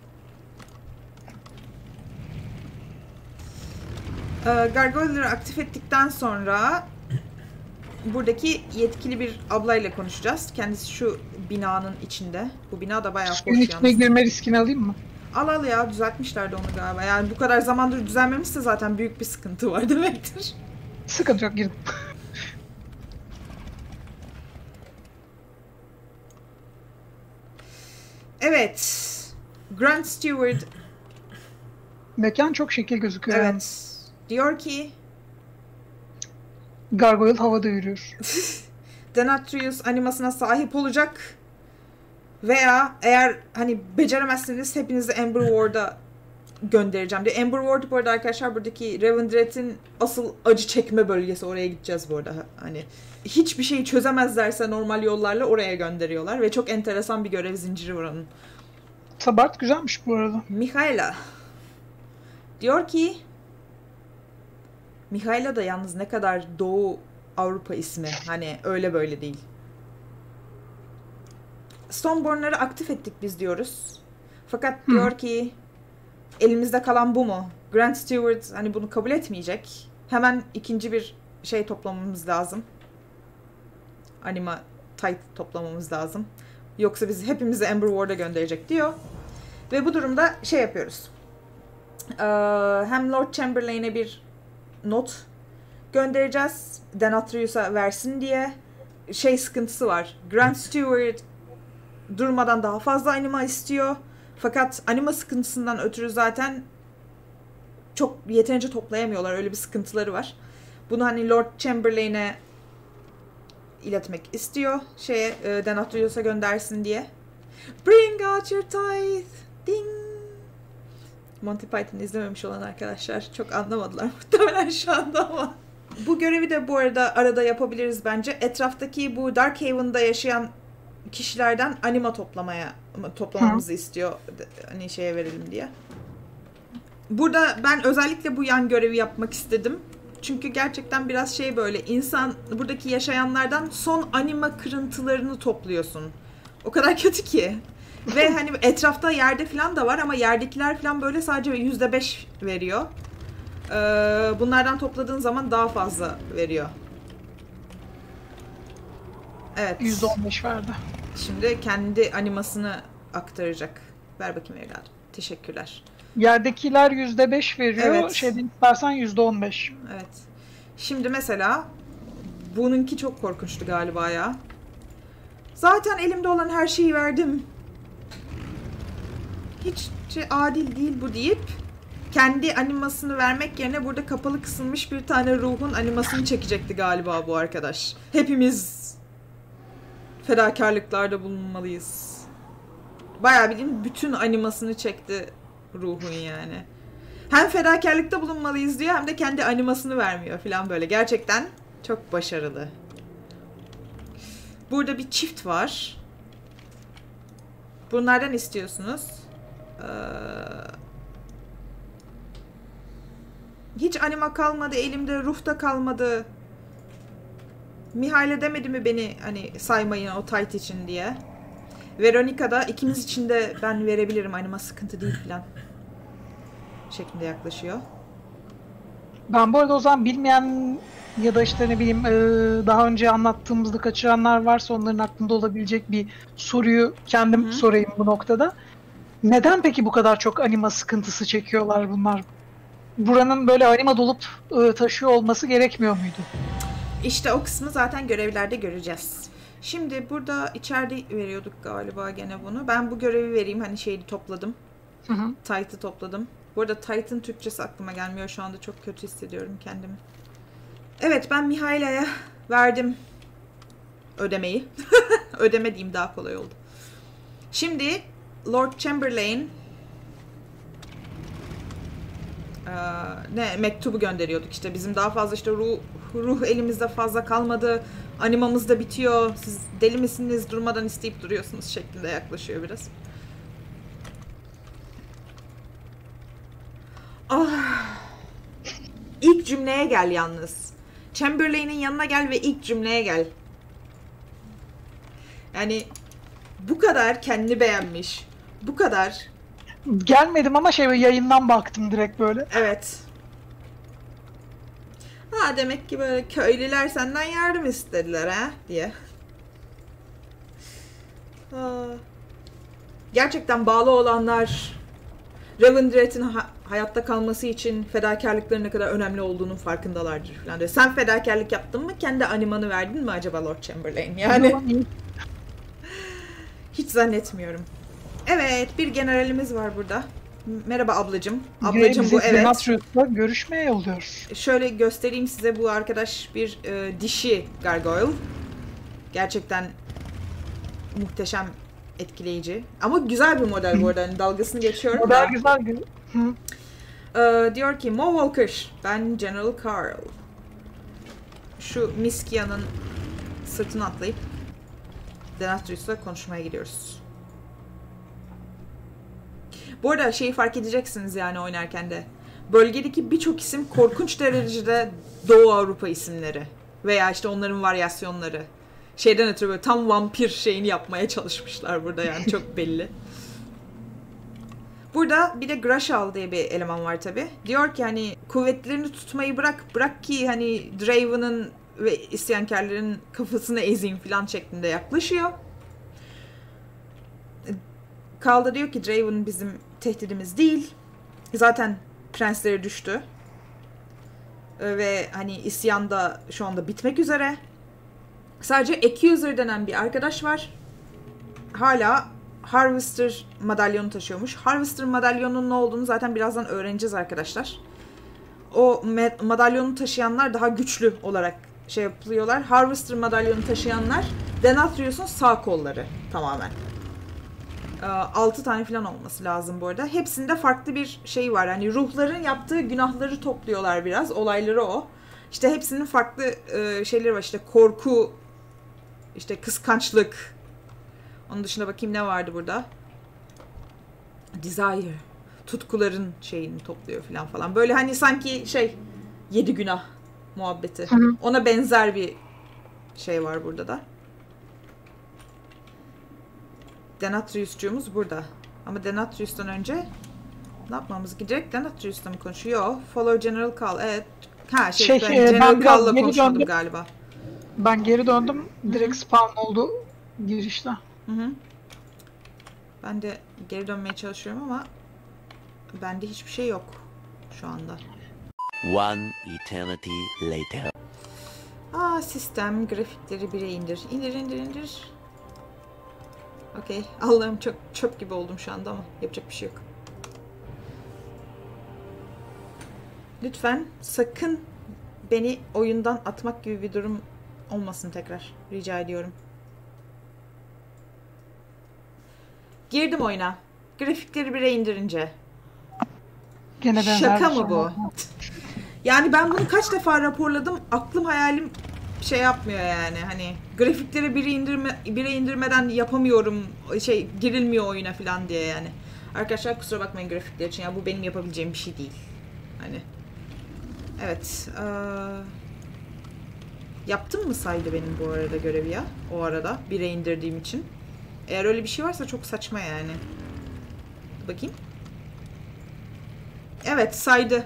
Speaker 1: Gargoyle'ları aktif ettikten sonra buradaki yetkili bir ablayla konuşacağız. Kendisi şu binanın içinde. Bu bina da bayağı hoş yalnız.
Speaker 2: İçine girme riskini alayım mı?
Speaker 1: Al al ya, düzeltmişlerdi onu galiba. Yani bu kadar zamandır düzelmemişse zaten büyük bir sıkıntı var demektir.
Speaker 2: Sıkıntı yok, girdim.
Speaker 1: Evet. Grand Steward.
Speaker 2: Mekan çok şekil gözüküyor.
Speaker 1: Evet.
Speaker 2: Yani.
Speaker 1: Diyor ki
Speaker 2: Gargoyle havada yürüyor.
Speaker 1: Denathrius animasına sahip olacak veya eğer hani beceremezseniz hepinizi Ember Ward'a göndereceğim diye. Ember Ward bu arada arkadaşlar buradaki Revendreth'in asıl acı çekme bölgesi. Oraya gideceğiz bu arada. Hani hiçbir şeyi çözemezlerse normal yollarla oraya gönderiyorlar ve çok enteresan bir görev zinciri var onun.
Speaker 2: Tabart güzelmiş bu arada.
Speaker 1: Mihaela diyor ki, Mihaela da yalnız ne kadar Doğu Avrupa ismi. Hani öyle böyle değil. Stoneborn'ları aktif ettik biz diyoruz. Fakat
Speaker 2: Hı.
Speaker 1: diyor ki elimizde kalan bu mu? Grant Stewart hani bunu kabul etmeyecek. Hemen ikinci bir şey toplamamız lazım. Anima tight toplamamız lazım. Yoksa bizi hepimizi Ember Ward'a gönderecek diyor. Ve bu durumda şey yapıyoruz. Ee, hem Lord Chamberlain'e bir not göndereceğiz. Denatrius'a versin diye. Şey sıkıntısı var. Grant Stewart durmadan daha fazla anima istiyor. Fakat anima sıkıntısından ötürü zaten çok yeterince toplayamıyorlar. Öyle bir sıkıntıları var. Bunu hani Lord Chamberlain'e iletmek istiyor. Şeye, e, Denatrius'a göndersin diye. Bring out your tithe. Ding. Monty Python izlememiş olan arkadaşlar çok anlamadılar muhtemelen şu anda ama. Bu görevi de bu arada arada yapabiliriz bence. Etraftaki bu Darkhaven'da yaşayan kişilerden anima toplamaya toplamamızı Hı. istiyor. Hani şeye verelim diye. Burada ben özellikle bu yan görevi yapmak istedim. Çünkü gerçekten biraz şey böyle insan buradaki yaşayanlardan son anima kırıntılarını topluyorsun. O kadar kötü ki. Ve hani etrafta yerde falan da var ama yerdekiler falan böyle sadece yüzde beş veriyor. Ee, bunlardan topladığın zaman daha fazla veriyor. Evet.
Speaker 2: yüzde on beş verdi.
Speaker 1: Şimdi kendi animasını aktaracak. Ver bakayım evladım. Teşekkürler.
Speaker 2: Yerdekiler yüzde beş veriyor.
Speaker 1: Evet.
Speaker 2: Şeyden istersen yüzde on beş.
Speaker 1: Evet. Şimdi mesela bununki çok korkunçtu galiba ya. Zaten elimde olan her şeyi verdim. Hiç şey, adil değil bu deyip kendi animasını vermek yerine burada kapalı kısılmış bir tane ruhun animasını çekecekti galiba bu arkadaş. Hepimiz fedakarlıklarda bulunmalıyız. Bayağı bildiğin bütün animasını çekti ruhun yani. Hem fedakarlıkta bulunmalıyız diyor hem de kendi animasını vermiyor falan böyle. Gerçekten çok başarılı. Burada bir çift var. Bunlardan istiyorsunuz. Ee, hiç anima kalmadı elimde, ruh da kalmadı. Mihail'e demedi mi beni hani saymayın o tight için diye. Veronica da ikimiz için de ben verebilirim anima sıkıntı değil falan şeklinde yaklaşıyor.
Speaker 2: Ben bu arada o zaman bilmeyen ya da işte ne bileyim daha önce anlattığımızda kaçıranlar varsa onların aklında olabilecek bir soruyu kendim Hı. sorayım bu noktada. Neden peki bu kadar çok anima sıkıntısı çekiyorlar bunlar? Buranın böyle anima dolup taşıyor olması gerekmiyor muydu?
Speaker 1: İşte o kısmı zaten görevlerde göreceğiz. Şimdi burada içeride veriyorduk galiba gene bunu. Ben bu görevi vereyim. Hani şeyi topladım.
Speaker 2: Hı hı.
Speaker 1: Tight'ı topladım. Bu arada Tight'ın Türkçesi aklıma gelmiyor. Şu anda çok kötü hissediyorum kendimi. Evet ben Mihaila'ya verdim ödemeyi. Ödeme diyeyim daha kolay oldu. Şimdi Lord Chamberlain Ee, ne mektubu gönderiyorduk işte bizim daha fazla işte ruh, ruh elimizde fazla kalmadı, animamız da bitiyor, siz deli misiniz durmadan isteyip duruyorsunuz şeklinde yaklaşıyor biraz. Ah. İlk cümleye gel yalnız. Chamberlain'in yanına gel ve ilk cümleye gel. Yani bu kadar kendini beğenmiş, bu kadar.
Speaker 2: Gelmedim ama şey yayından baktım direkt böyle.
Speaker 1: Evet. Ha demek ki böyle köylüler senden yardım istediler ha diye. Aa. Gerçekten bağlı olanlar Revendreth'in ha- hayatta kalması için fedakarlıkların ne kadar önemli olduğunun farkındalardır falan diyor. Sen fedakarlık yaptın mı? Kendi animanı verdin mi acaba Lord Chamberlain? Yani hiç zannetmiyorum. Evet, bir generalimiz var burada. Merhaba ablacım. Ablacım bu evet.
Speaker 2: Denatrius'la görüşmeye yolluyor.
Speaker 1: Şöyle göstereyim size, bu arkadaş bir e, dişi gargoyle. Gerçekten muhteşem, etkileyici. Ama güzel bir model bu arada. Hani dalgasını geçiyorum
Speaker 2: model
Speaker 1: da.
Speaker 2: güzel. Hı.
Speaker 1: Ee, diyor ki Mo Walker, ben General Carl. Şu Miskia'nın sırtına atlayıp Denatrius'la konuşmaya gidiyoruz. Bu arada şeyi fark edeceksiniz yani oynarken de. Bölgedeki birçok isim korkunç derecede Doğu Avrupa isimleri. Veya işte onların varyasyonları. Şeyden ötürü böyle tam vampir şeyini yapmaya çalışmışlar burada yani çok belli. Burada bir de Grashal diye bir eleman var tabi. Diyor ki hani kuvvetlerini tutmayı bırak, bırak ki hani Draven'ın ve isyankarların kafasını ezeyim falan şeklinde yaklaşıyor. Carl da diyor ki Draven bizim tehdidimiz değil. Zaten prensleri düştü. Ve hani isyan da şu anda bitmek üzere. Sadece Accuser denen bir arkadaş var. Hala Harvester madalyonu taşıyormuş. Harvester madalyonunun ne olduğunu zaten birazdan öğreneceğiz arkadaşlar. O madalyonu taşıyanlar daha güçlü olarak şey yapılıyorlar. Harvester madalyonu taşıyanlar Denatrius'un sağ kolları tamamen. altı tane falan olması lazım bu arada. Hepsinde farklı bir şey var. Hani ruhların yaptığı günahları topluyorlar biraz. Olayları o. İşte hepsinin farklı e, şeyleri var. İşte korku, işte kıskançlık. Onun dışında bakayım ne vardı burada. Desire. Tutkuların şeyini topluyor falan falan. Böyle hani sanki şey yedi günah muhabbeti. Hı hı. Ona benzer bir şey var burada da. Denatrius'cuğumuz burada. Ama Denatrius'tan önce ne yapmamız gerekecek? Denatrius'la mı konuşuyor? Follow General Carl. Evet. Ha şey, şey ben e, General Carl'la konuşmadım döndüm. Galiba.
Speaker 2: Ben geri döndüm. Direkt spawn oldu girişte.
Speaker 1: Hı hı. Ben de geri dönmeye çalışıyorum ama bende hiçbir şey yok şu anda.
Speaker 3: One eternity later.
Speaker 1: Aa sistem grafikleri bire indir. İndir indir indir. Okey. Allah'ım çok çöp gibi oldum şu anda ama yapacak bir şey yok. Lütfen sakın beni oyundan atmak gibi bir durum olmasın tekrar. Rica ediyorum. Girdim oyuna. Grafikleri bire indirince.
Speaker 2: Gene
Speaker 1: şaka mı bu? Yani ben bunu kaç defa raporladım. Aklım hayalim şey yapmıyor yani. Hani grafikleri bire indirme bire indirmeden yapamıyorum. Şey girilmiyor oyuna falan diye yani. Arkadaşlar kusura bakmayın grafikler için. Ya bu benim yapabileceğim bir şey değil. Hani evet. Ee, yaptım mı saydı benim bu arada görevi ya? O arada bire indirdiğim için. Eğer öyle bir şey varsa çok saçma yani. Bakayım. Evet saydı.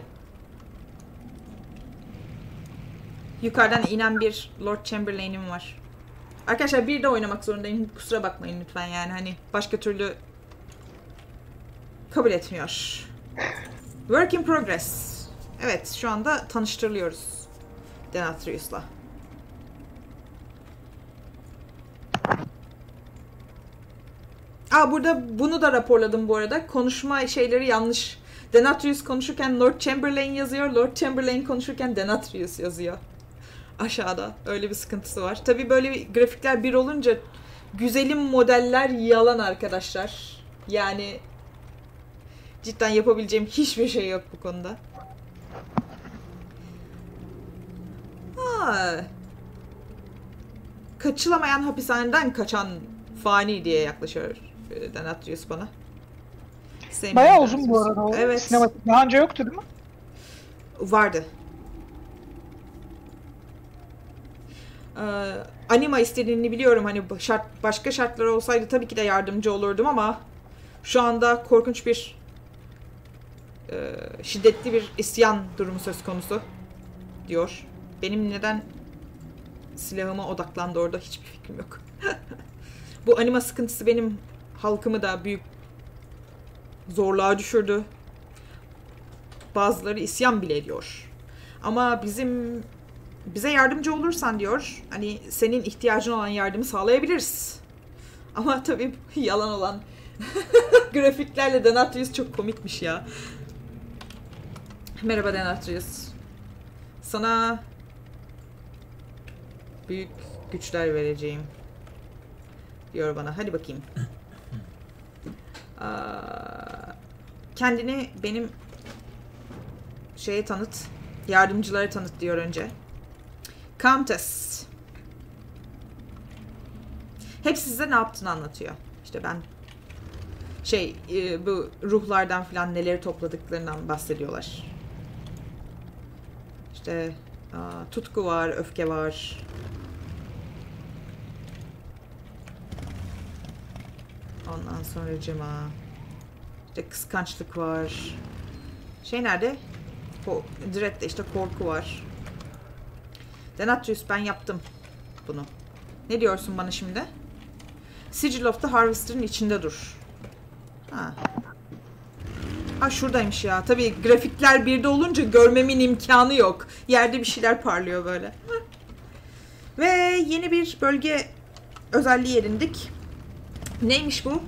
Speaker 1: Yukarıdan inen bir Lord Chamberlain'im var. Arkadaşlar bir de oynamak zorundayım. Kusura bakmayın lütfen yani hani başka türlü kabul etmiyor. Work in progress. Evet şu anda tanıştırılıyoruz Denatrius'la. Aa burada bunu da raporladım bu arada. Konuşma şeyleri yanlış. Denatrius konuşurken Lord Chamberlain yazıyor. Lord Chamberlain konuşurken Denatrius yazıyor. Aşağıda. Öyle bir sıkıntısı var. Tabii böyle bir grafikler bir olunca güzelim modeller yalan arkadaşlar. Yani cidden yapabileceğim hiçbir şey yok bu konuda. Ha. Kaçılamayan hapishaneden kaçan fani diye yaklaşıyor Denatrius bana. Sevmiyorum
Speaker 2: bayağı
Speaker 1: Denatrius.
Speaker 2: Uzun bu arada o.
Speaker 1: Evet.
Speaker 2: Sinematik daha önce yoktu değil mi?
Speaker 1: Vardı. Ee, anima istediğini biliyorum. Hani şart, başka şartlar olsaydı tabii ki de yardımcı olurdum ama şu anda korkunç bir e, şiddetli bir isyan durumu söz konusu diyor. Benim neden silahıma odaklandı orada hiçbir fikrim yok. Bu anima sıkıntısı benim halkımı da büyük zorluğa düşürdü. Bazıları isyan bile ediyor. Ama bizim bize yardımcı olursan diyor, hani senin ihtiyacın olan yardımı sağlayabiliriz. Ama tabii yalan olan grafiklerle Denatrius çok komikmiş ya. Merhaba Denatrius. Sana büyük güçler vereceğim diyor bana. Hadi bakayım. Aa, kendini benim şeye tanıt. Yardımcılara tanıt diyor önce. Countess. Hepsi size ne yaptığını anlatıyor. İşte ben şey e, bu ruhlardan falan neleri topladıklarından bahsediyorlar. İşte aa, tutku var, öfke var. Ondan sonra cima. İşte kıskançlık var. Şey nerede? Dread'de işte korku var. Denatrius ben yaptım bunu. Ne diyorsun bana şimdi? Sigil of the Harvester'ın içinde dur. Ha. Ha şuradaymış ya. Tabii grafikler birde olunca görmemin imkanı yok. Yerde bir şeyler parlıyor böyle. Ve yeni bir bölge özelliği edindik. Neymiş bu?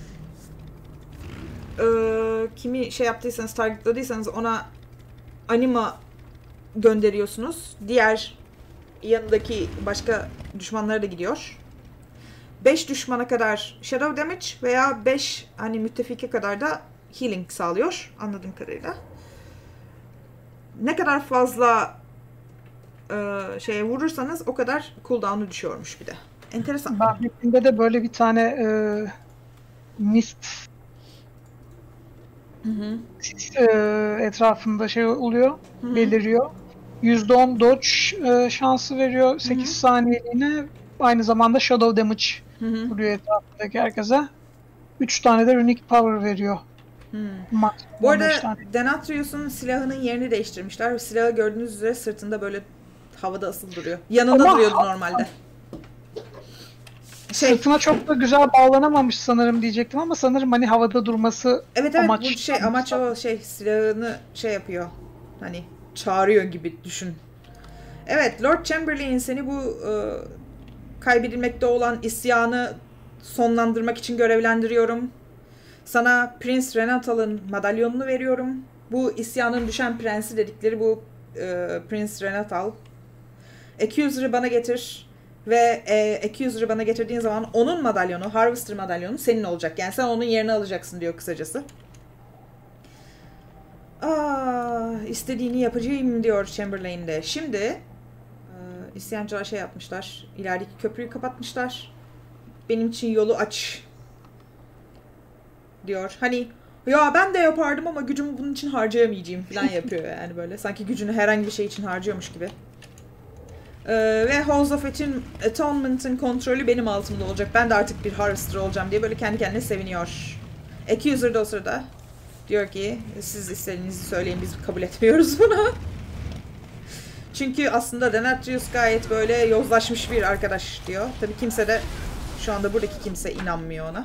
Speaker 1: Ee, kimi şey yaptıysanız, targetladıysanız ona anima gönderiyorsunuz. Diğer yanındaki başka düşmanlara da gidiyor. beş düşmana kadar shadow damage veya beş hani müttefike kadar da healing sağlıyor anladığım kadarıyla. Ne kadar fazla e, şeye vurursanız o kadar cooldown'u düşüyormuş bir de. Enteresan.
Speaker 2: Bahrettiğinde de böyle bir tane e, mist
Speaker 1: Hı hı.
Speaker 2: e, etrafında şey oluyor,
Speaker 1: Hı hı.
Speaker 2: beliriyor. yüzde on dodge e, şansı veriyor sekiz
Speaker 1: Hı hı.
Speaker 2: saniyeliğine. Aynı zamanda shadow damage
Speaker 1: Hı hı.
Speaker 2: vuruyor etrafındaki herkese. üç tane de runic power veriyor.
Speaker 1: Hı.
Speaker 2: Maksimum
Speaker 1: Bu
Speaker 2: on beş
Speaker 1: arada
Speaker 2: tane.
Speaker 1: Denatrius'un silahının yerini değiştirmişler. Silahı gördüğünüz üzere sırtında böyle havada asılı duruyor. Yanında
Speaker 2: Ama-
Speaker 1: duruyordu normalde. Şey,
Speaker 2: Sırtına çok da güzel bağlanamamış sanırım diyecektim ama sanırım hani havada durması
Speaker 1: evet evet
Speaker 2: amaç.
Speaker 1: bu şey amaç o şey silahını şey yapıyor. Hani çağırıyor gibi düşün. Evet, Lord Chamberlain seni bu e, kaybedilmekte olan isyanı sonlandırmak için görevlendiriyorum. Sana Prince Renatal'ın madalyonunu veriyorum. Bu isyanın düşen prensi dedikleri bu e, Prince Renatal. Accuser'ı bana getir ve e, Accuser'ı bana getirdiğin zaman onun madalyonu, Harvester madalyonu senin olacak. Yani sen onun yerini alacaksın diyor kısacası. Aa, istediğini yapacağım diyor Chamberlain de. Şimdi e, isyancılar şey yapmışlar. İlerideki köprüyü kapatmışlar. Benim için yolu aç diyor. Hani ya ben de yapardım ama gücümü bunun için harcayamayacağım falan yapıyor yani böyle. Sanki gücünü herhangi bir şey için harcıyormuş gibi. Ee, ve Halls of Atonement'ın kontrolü benim altımda olacak. Ben de artık bir Harvester olacağım diye böyle kendi kendine seviniyor. Accuser da o sırada diyor ki siz istediğinizi söyleyin biz kabul etmiyoruz bunu. Çünkü aslında Denatrius gayet böyle yozlaşmış bir arkadaş diyor. Tabii kimse de şu anda buradaki kimse inanmıyor ona.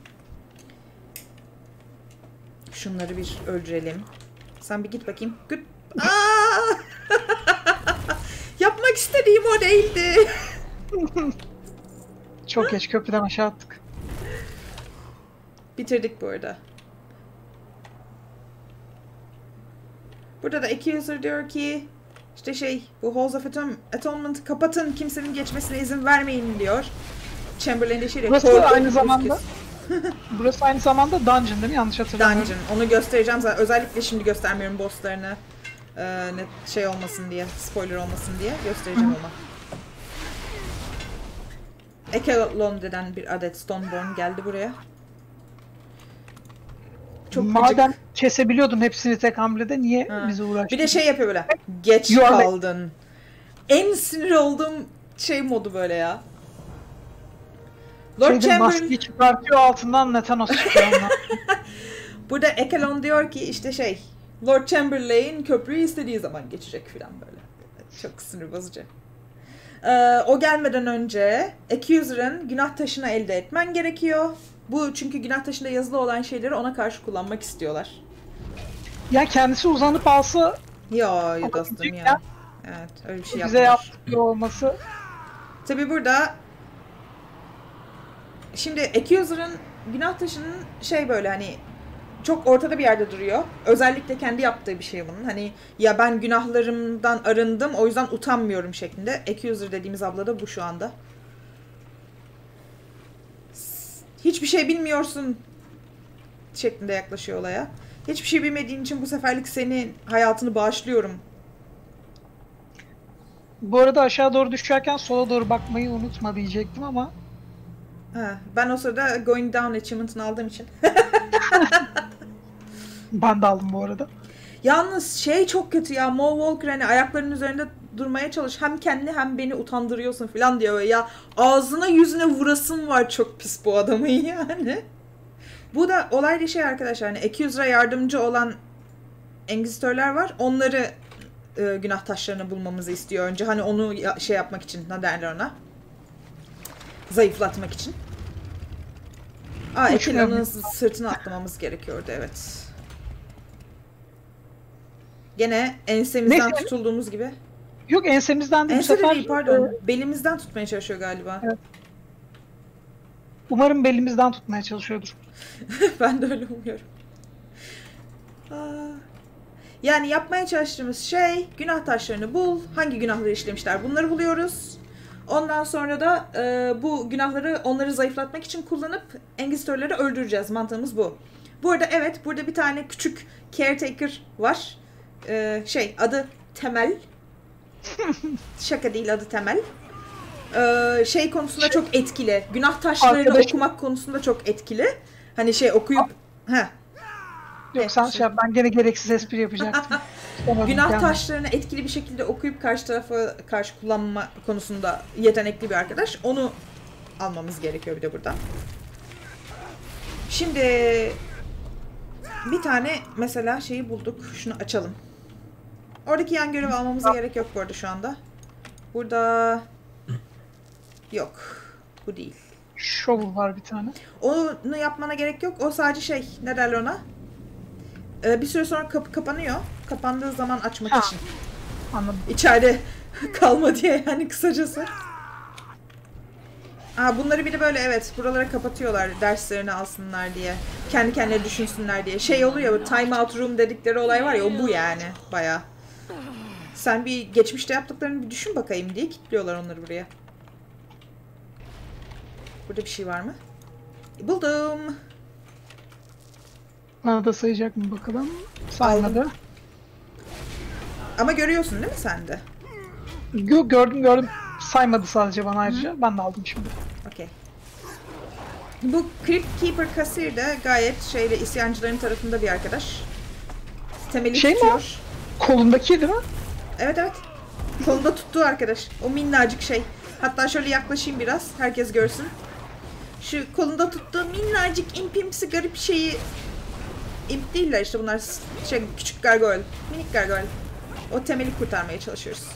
Speaker 1: Şunları bir öldürelim. Sen bir git bakayım. Git. Aa! Yapmak istediğim o değildi.
Speaker 2: Çok geç köprüden aşağı attık.
Speaker 1: Bitirdik bu arada. Burada da Accuser diyor ki işte şey bu Halls of Atonement'ı kapatın, kimsenin geçmesine izin vermeyin diyor. Chamberlain de şey diyor.
Speaker 2: Burası aynı zamanda burası aynı zamanda dungeon değil mi? Yanlış hatırlamıyorum.
Speaker 1: Dungeon. Onu göstereceğim zaten. Özellikle şimdi göstermiyorum bosslarını. Ee, ne şey olmasın diye, spoiler olmasın diye göstereceğim ama. Ekelon denen bir adet Stoneborn geldi buraya. Çok
Speaker 2: Madem
Speaker 1: gıcık.
Speaker 2: kesebiliyordun hepsini tek hamlede niye
Speaker 1: Ha.
Speaker 2: bizi uğraştırdın?
Speaker 1: Bir de şey yapıyor böyle. Geç
Speaker 2: You are-
Speaker 1: kaldın. En sinir olduğum şey modu böyle ya. Lord
Speaker 2: Şeyde
Speaker 1: Chamberlain
Speaker 2: maskeyi çıkartıyor altından Nathanos çıkıyor ondan.
Speaker 1: burada Ekelon diyor ki işte şey Lord Chamberlain köprüyü istediği zaman geçecek filan böyle. Çok sinir bozucu. Ee, o gelmeden önce Accuser'ın günah taşını elde etmen gerekiyor. Bu çünkü günah taşında yazılı olan şeyleri ona karşı kullanmak istiyorlar.
Speaker 2: Ya kendisi uzanıp alsa
Speaker 1: Ya ya dostum
Speaker 2: diyecek
Speaker 1: ya.
Speaker 2: ya.
Speaker 1: Evet öyle bir şey
Speaker 2: bize
Speaker 1: yapmıyor.
Speaker 2: yaptığı olması
Speaker 1: Tabi burada şimdi Accuser'ın günah taşının şey böyle hani çok ortada bir yerde duruyor. Özellikle kendi yaptığı bir şey bunun. Hani ya ben günahlarımdan arındım o yüzden utanmıyorum şeklinde. Accuser dediğimiz abla da bu şu anda. Hiçbir şey bilmiyorsun şeklinde yaklaşıyor olaya. Hiçbir şey bilmediğin için bu seferlik senin hayatını bağışlıyorum.
Speaker 2: Bu arada aşağı doğru düşerken sola doğru bakmayı unutma diyecektim ama.
Speaker 1: Ha, ben o sırada Going Down achievement'ını aldığım için.
Speaker 2: Ben de aldım bu arada.
Speaker 1: Yalnız şey çok kötü ya. Mo Walker hani ayaklarının üzerinde durmaya çalış. Hem kendini hem beni utandırıyorsun falan diyor. Ya ağzına yüzüne vurasın var çok pis bu adamın yani. Bu da olaylı şey arkadaşlar. Hani Accuser'a yardımcı olan Engizitörler var. Onları e, günah taşlarını bulmamızı istiyor önce. Hani onu ya, şey yapmak için. Ne derler ona? Zayıflatmak için. Aa, Ekela'nın sırtına atlamamız gerekiyordu, evet. Gene ensemizden
Speaker 2: Neyse.
Speaker 1: tutulduğumuz gibi.
Speaker 2: Yok ensemizden değil bu
Speaker 1: Ense de
Speaker 2: sefer.
Speaker 1: değil, pardon.
Speaker 2: e,
Speaker 1: Belimizden tutmaya çalışıyor galiba.
Speaker 2: Evet. Umarım belimizden tutmaya çalışıyordur.
Speaker 1: Ben de öyle umuyorum. Aa. Yani yapmaya çalıştığımız şey günah taşlarını bul. Hangi günahları işlemişler bunları buluyoruz. Ondan sonra da e, bu günahları onları zayıflatmak için kullanıp Engizitörleri öldüreceğiz. Mantığımız bu. Bu arada evet burada bir tane küçük caretaker var. E, şey adı Temel. Şaka değil, adı Temel. E, şey konusunda çok etkili. Günah taşlarını
Speaker 2: Arkadaşım.
Speaker 1: okumak konusunda çok etkili. Hani şey okuyup... Heh.
Speaker 2: Yok sen şey yap, ben gene gereksiz espri yapacaktım. Tutamadım
Speaker 1: Günah
Speaker 2: kendimi.
Speaker 1: taşlarını etkili bir şekilde okuyup karşı tarafa karşı kullanma konusunda yetenekli bir arkadaş. Onu almamız gerekiyor bir de burada. Şimdi bir tane mesela şeyi bulduk. Şunu açalım. Oradaki yan görevi almamıza gerek yok bu arada şu anda. Burada yok. Bu değil.
Speaker 2: Shovel var bir tane.
Speaker 1: Onu yapmana gerek yok. O sadece şey, ne derler ona? Ee, bir süre sonra kapı kapanıyor. Kapandığı zaman açmak
Speaker 2: Ha.
Speaker 1: için.
Speaker 2: Anladım.
Speaker 1: İçeride kalma diye yani kısacası. Aa, bunları bir de böyle evet buralara kapatıyorlar derslerini alsınlar diye. Kendi kendine düşünsünler diye. Şey oluyor bu time out room dedikleri olay var ya, o bu yani bayağı. Sen bir geçmişte yaptıklarını bir düşün bakayım diye kilitliyorlar onları buraya. Burada bir şey var mı? Buldum.
Speaker 2: Bana da sayacak mı bakalım. Saymadı.
Speaker 1: Ama görüyorsun değil mi sen de?
Speaker 2: Yok gördüm gördüm. Saymadı sadece bana ayrıca. Hı. Ben de aldım şimdi.
Speaker 1: Okey. Bu Crypt Keeper Kasir de gayet şeyle isyancıların tarafında bir arkadaş. Temeli
Speaker 2: şey
Speaker 1: tutuyor.
Speaker 2: Mi? Kolundaki değil mi?
Speaker 1: Evet evet. Kolunda tuttuğu arkadaş. O minnacık şey. Hatta şöyle yaklaşayım biraz. Herkes görsün. Şu kolunda tuttuğu minnacık impimsi garip şeyi... İmp değiller işte bunlar. Şey, küçük gargoyle. Minik gargoyle. O Temel'i kurtarmaya çalışıyoruz.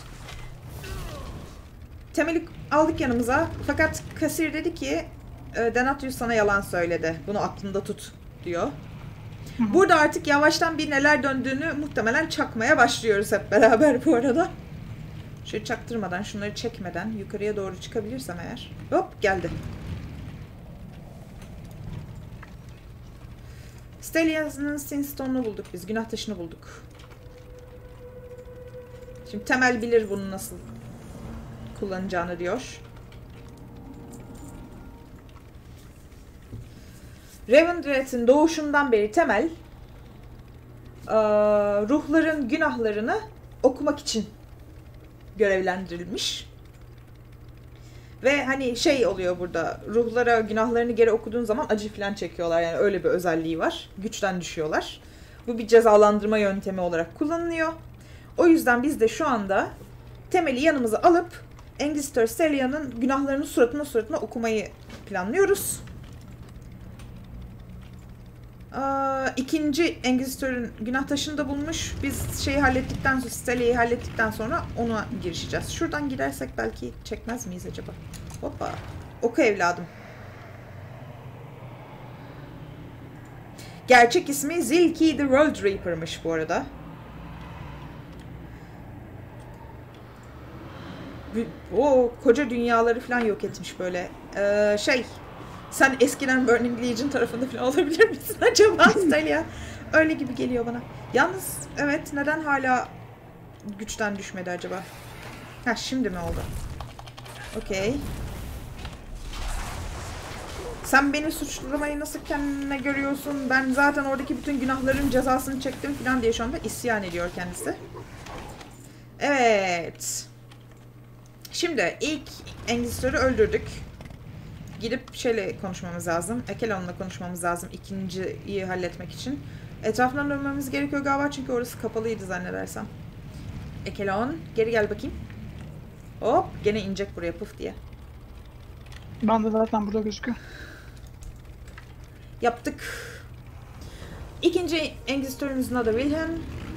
Speaker 1: Temel'i aldık yanımıza. Fakat kasir dedi ki Denatrius sana yalan söyledi. Bunu aklında tut diyor. Hı hı. Burada artık yavaştan bir neler döndüğünü muhtemelen çakmaya başlıyoruz hep beraber bu arada. Şöyle çaktırmadan, şunları çekmeden yukarıya doğru çıkabilirsem eğer. Hop geldi. Stelia'nın Sin Stone'unu bulduk biz. Günah taşını bulduk. Şimdi Temel bilir bunu nasıl kullanacağını diyor. Revendreth'in doğuşundan beri Temel ruhların günahlarını okumak için görevlendirilmiş. Ve hani şey oluyor burada, ruhlara günahlarını geri okuduğun zaman acı falan çekiyorlar. Yani öyle bir özelliği var. Güçten düşüyorlar. Bu bir cezalandırma yöntemi olarak kullanılıyor. O yüzden biz de şu anda Temel'i yanımıza alıp Engizitör Stelia'nın günahlarını suratına suratına okumayı planlıyoruz. Aa, ikinci Engizitör'ün günah taşını da bulmuş. Biz şeyi hallettikten sonra, Stelia'yı hallettikten sonra ona girişeceğiz. Şuradan gidersek belki çekmez miyiz acaba? Hoppa. Oku evladım. Gerçek ismi Zilki the World Reaper'mış bu arada. O koca dünyaları falan yok etmiş böyle. Ee, şey... Sen eskiden Burning Legion tarafında falan olabilir misin acaba Stelia? Öyle gibi geliyor bana. Yalnız evet, neden hala güçten düşmedi acaba? Ha, şimdi mi oldu? Okey. Sen beni suçlamayı nasıl kendine görüyorsun? Ben zaten oradaki bütün günahların cezasını çektim falan diye şu anda isyan ediyor kendisi. Evet. Şimdi ilk Engistör'ü öldürdük. Gidip şeyle konuşmamız lazım. Ekelon'la konuşmamız lazım ikinciyi halletmek için. Etrafından dönmemiz gerekiyor galiba çünkü orası kapalıydı zannedersem. Ekelon geri gel bakayım. Hop gene inecek buraya puf diye.
Speaker 2: Ben de zaten burada gözüküyor.
Speaker 1: Yaptık. İkinci Engistör'ümüzün adı Wilhelm.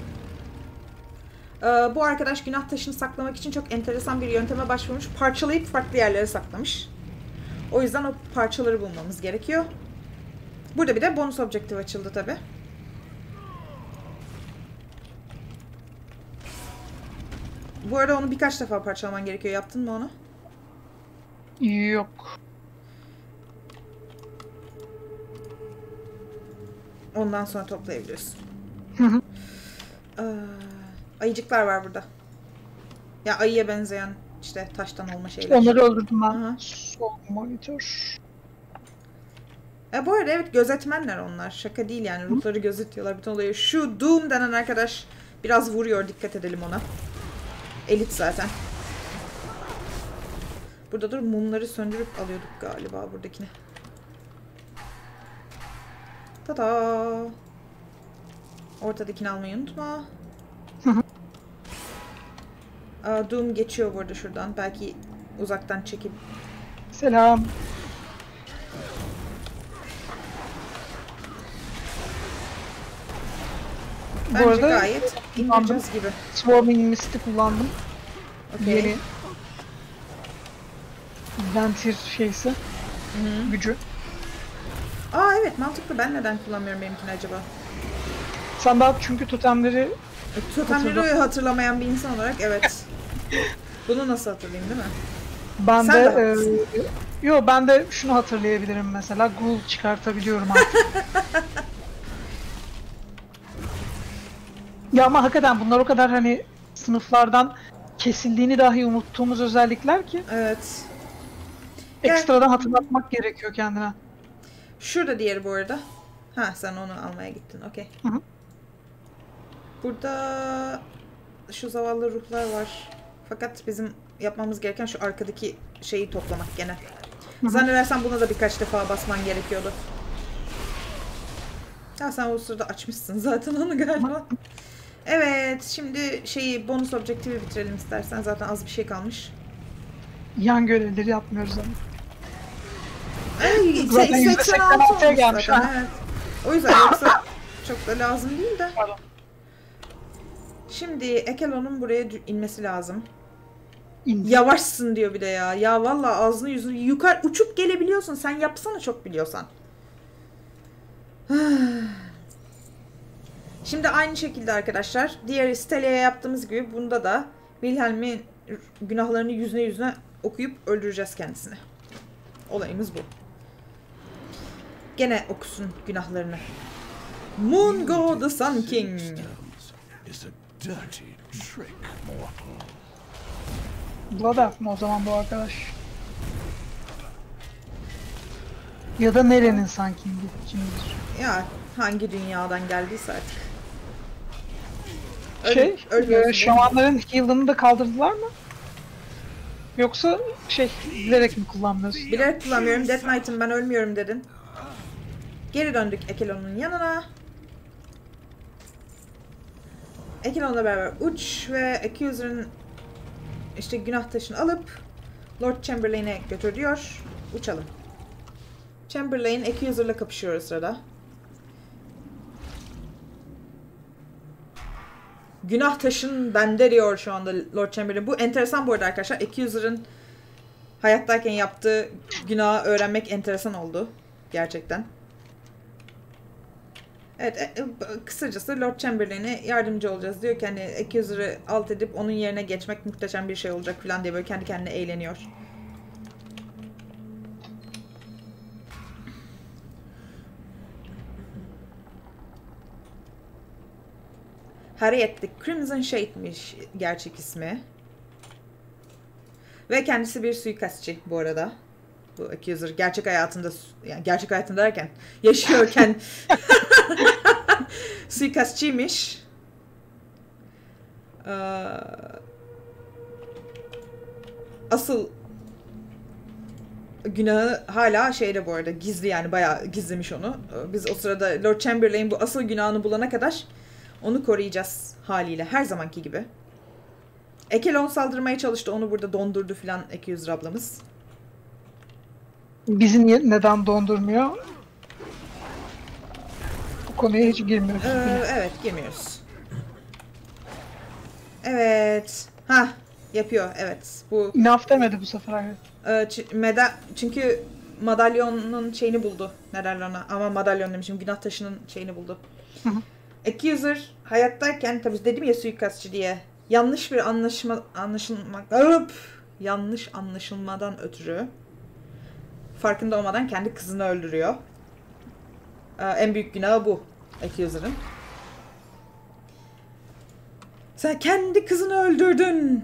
Speaker 1: Ee, bu arkadaş günah taşını saklamak için çok enteresan bir yönteme başvurmuş. Parçalayıp farklı yerlere saklamış. O yüzden o parçaları bulmamız gerekiyor. Burada bir de bonus objektif açıldı tabi. Bu arada onu birkaç defa parçalaman gerekiyor. Yaptın mı onu?
Speaker 2: Yok.
Speaker 1: Ondan sonra toplayabiliyorsun.
Speaker 2: Hı hı.
Speaker 1: Ee, ayıcıklar var burada. Ya ayıya benzeyen işte taştan olma şeyler.
Speaker 2: Onları öldürdüm ben.
Speaker 1: Aha.
Speaker 2: Sol monitör.
Speaker 1: E bu arada evet gözetmenler onlar. Şaka değil yani. Ruhları gözetiyorlar bütün olayı. Şu Doom denen arkadaş biraz vuruyor. Dikkat edelim ona. Elit zaten. Burada dur mumları söndürüp alıyorduk galiba buradakini. Tada. Ortadakini almayı unutma. Aa, Doom geçiyor burada şuradan. Belki uzaktan çekip.
Speaker 2: Selam.
Speaker 1: Bence
Speaker 2: Bu arada
Speaker 1: gayet indireceğiz gibi.
Speaker 2: Swarming Mist'i kullandım.
Speaker 1: Okay.
Speaker 2: Yeni Ventir şeysi.
Speaker 1: Hı-hı.
Speaker 2: Gücü.
Speaker 1: Aa evet mantıklı. Ben neden kullanmıyorum benimkini acaba?
Speaker 2: Sen daha çünkü totemleri
Speaker 1: Totemleri
Speaker 2: Hatırla-
Speaker 1: hatırlamayan bir insan olarak evet. Bunu nasıl hatırlayayım değil mi?
Speaker 2: ben
Speaker 1: Sen
Speaker 2: de
Speaker 1: de
Speaker 2: e,
Speaker 1: haklısın.
Speaker 2: yo ben de şunu hatırlayabilirim mesela Ghoul çıkartabiliyorum artık. Ya ama hakikaten bunlar o kadar hani sınıflardan kesildiğini dahi unuttuğumuz özellikler ki
Speaker 1: Evet. Gel.
Speaker 2: ekstradan hatırlatmak gerekiyor kendine.
Speaker 1: Şurada diğeri bu arada. Ha sen onu almaya gittin. Okey.
Speaker 2: Hı hı.
Speaker 1: Burada şu zavallı ruhlar var. Fakat bizim yapmamız gereken şu arkadaki şeyi toplamak gene.
Speaker 2: Hı hı.
Speaker 1: Zannedersem buna da birkaç defa basman gerekiyordu. Ya sen o sırada açmışsın zaten onu galiba. Evet, şimdi şeyi bonus objektifi bitirelim istersen. Zaten az bir şey kalmış.
Speaker 2: Yan görevleri yapmıyoruz ama.
Speaker 1: Ay,
Speaker 2: Zaten yüzde
Speaker 1: seksen
Speaker 2: seksen
Speaker 1: altı
Speaker 2: altıya
Speaker 1: olmuş
Speaker 2: gelmiş,
Speaker 1: zaten,
Speaker 2: ha.
Speaker 1: evet. O yüzden yoksa çok da lazım değil de.
Speaker 2: Pardon.
Speaker 1: Şimdi Ekelon'un buraya dü- inmesi lazım.
Speaker 2: İndi.
Speaker 1: Yavaşsın diyor bir de ya. Ya vallahi ağzını yüzünü yukarı uçup gelebiliyorsun. Sen yapsana çok biliyorsan. Şimdi aynı şekilde arkadaşlar diğer Stelia'ya yaptığımız gibi bunda da Wilhelm'in günahlarını yüzüne yüzüne okuyup öldüreceğiz kendisini. Olayımız bu. Gene okusun günahlarını. Mungo the Sun King.
Speaker 4: Is a dirty trick, mortal.
Speaker 2: Blood mı o zaman bu arkadaş? Ya da nerenin sanki kimdir?
Speaker 1: Ya hangi dünyadan geldiyse artık.
Speaker 2: Şey,
Speaker 1: Öl- ölmüyorsun
Speaker 2: e,
Speaker 1: değil mi?
Speaker 2: şamanların heal'ını da kaldırdılar mı? Yoksa şey, bilerek mi kullanmıyorsun?
Speaker 1: Bilerek kullanmıyorum. Death Knight'ım ben ölmüyorum dedin. Geri döndük Ekelon'un yanına. Ekelon'la beraber uç ve Accuser'ın işte günah taşını alıp Lord Chamberlain'e götür diyor. Uçalım. Chamberlain Accuser'la kapışıyor o sırada. Günah taşın bende diyor şu anda Lord Chamberlain. Bu enteresan bu arada arkadaşlar. Accuser'ın hayattayken yaptığı günahı öğrenmek enteresan oldu. Gerçekten. Evet, e, e, kısacası Lord Chamberlain'e yardımcı olacağız. Diyor ki hani Accuser'ı alt edip onun yerine geçmek muhteşem bir şey olacak falan diye böyle kendi kendine eğleniyor. Harriet'te Crimson Shade'miş gerçek ismi. Ve kendisi bir suikastçı bu arada. bu Accuser. Gerçek hayatında, yani gerçek hayatında derken yaşıyorken suikastçıymış. Ee, asıl günahı hala şeyde bu arada, gizli, yani bayağı gizlemiş onu. Biz o sırada Lord Chamberlain bu asıl günahını bulana kadar onu koruyacağız haliyle, her zamanki gibi. Ekelon saldırmaya çalıştı, onu burada dondurdu filan Accuser ablamız.
Speaker 2: Bizi niye, neden dondurmuyor? Bu konuya hiç girmiyoruz.
Speaker 1: Ee, evet, girmiyoruz. Evet. Ha, yapıyor, evet. Bu
Speaker 2: İnaf demedi bu sefer. Evet.
Speaker 1: e, ç- meda çünkü madalyonun şeyini buldu. Ne derler ona? Ama madalyon demişim. Günah taşının şeyini buldu.
Speaker 2: Hı hı.
Speaker 1: Accuser hayattayken, tabii dedim ya suikastçı diye, yanlış bir anlaşma anlaşılmak Öp! yanlış anlaşılmadan ötürü farkında olmadan kendi kızını öldürüyor. Ee, en büyük günahı bu Accuser'ın. Sen kendi kızını öldürdün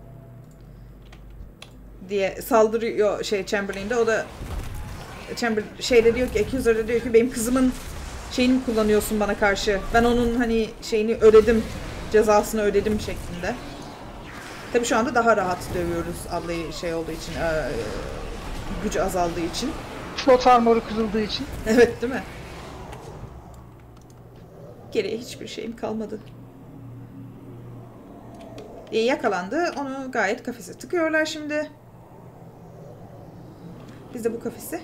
Speaker 1: diye saldırıyor şey Chamberlain'de. O da Chamber şeyde diyor ki, Accuser de diyor ki, benim kızımın şeyini mi kullanıyorsun bana karşı? Ben onun hani şeyini ödedim, cezasını ödedim şeklinde. Tabii şu anda daha rahat dövüyoruz ablayı, şey olduğu için, ee, gücü azaldığı için.
Speaker 2: Plot armoru kırıldığı için.
Speaker 1: Evet, değil mi? Geriye hiçbir şeyim kalmadı. İyi, yakalandı. Onu gayet kafese tıkıyorlar şimdi. Biz de bu kafesi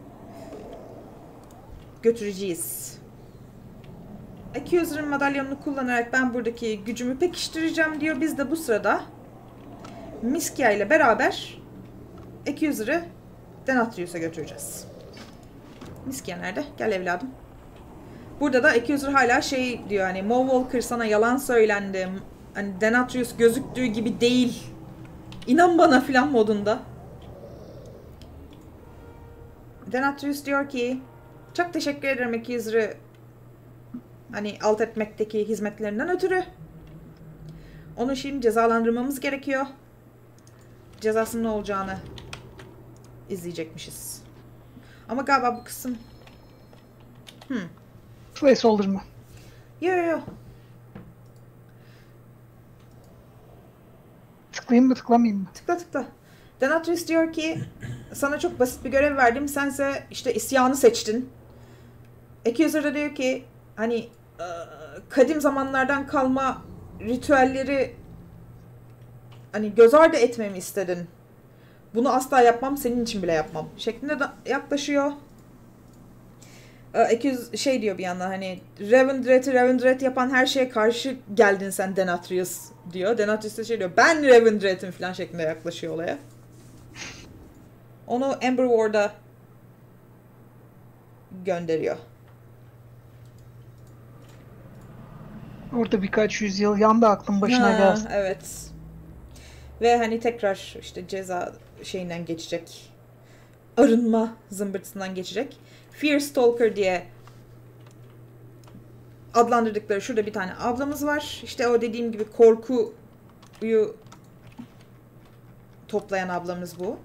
Speaker 1: götüreceğiz. Accuser'ın madalyonunu kullanarak ben buradaki gücümü pekiştireceğim diyor. Biz de bu sırada Miskia ile beraber Accuser'ı Denatrius'a götüreceğiz. Miskia nerede? Gel evladım. Burada da Accuser hala şey diyor, hani Maw Walker sana yalan söylendi. Hani Denatrius gözüktüğü gibi değil. İnan bana filan modunda. Denatrius diyor ki, çok teşekkür ederim Accuser'ı hani alt etmekteki hizmetlerinden ötürü. Onu şimdi cezalandırmamız gerekiyor. Cezasının ne olacağını izleyecekmişiz. Ama galiba bu kısım... Hmm.
Speaker 2: Placeholder mı?
Speaker 1: Yo yo yo.
Speaker 2: Tıklayayım mı tıklamayayım mı?
Speaker 1: Tıkla tıkla. Denatrius diyor ki, sana çok basit bir görev verdim. Sense işte isyanı seçtin. Accuser da diyor ki, hani kadim zamanlardan kalma ritüelleri hani göz ardı etmemi istedin. Bunu asla yapmam, senin için bile yapmam şeklinde de yaklaşıyor. Accuser şey diyor bir yandan, hani Revendret'i Revendret yapan her şeye karşı geldin sen Denatrius diyor. Denatrius da şey diyor, ben Revendret'im falan şeklinde yaklaşıyor olaya. Onu Ember Ward'a gönderiyor.
Speaker 2: Orada birkaç yüzyıl yandı, aklım başına
Speaker 1: Ha,
Speaker 2: gelsin.
Speaker 1: evet. Ve hani tekrar işte ceza şeyinden geçecek. Arınma zımbırtısından geçecek. Fear Stalker diye adlandırdıkları şurada bir tane ablamız var. İşte o dediğim gibi korkuyu toplayan ablamız bu.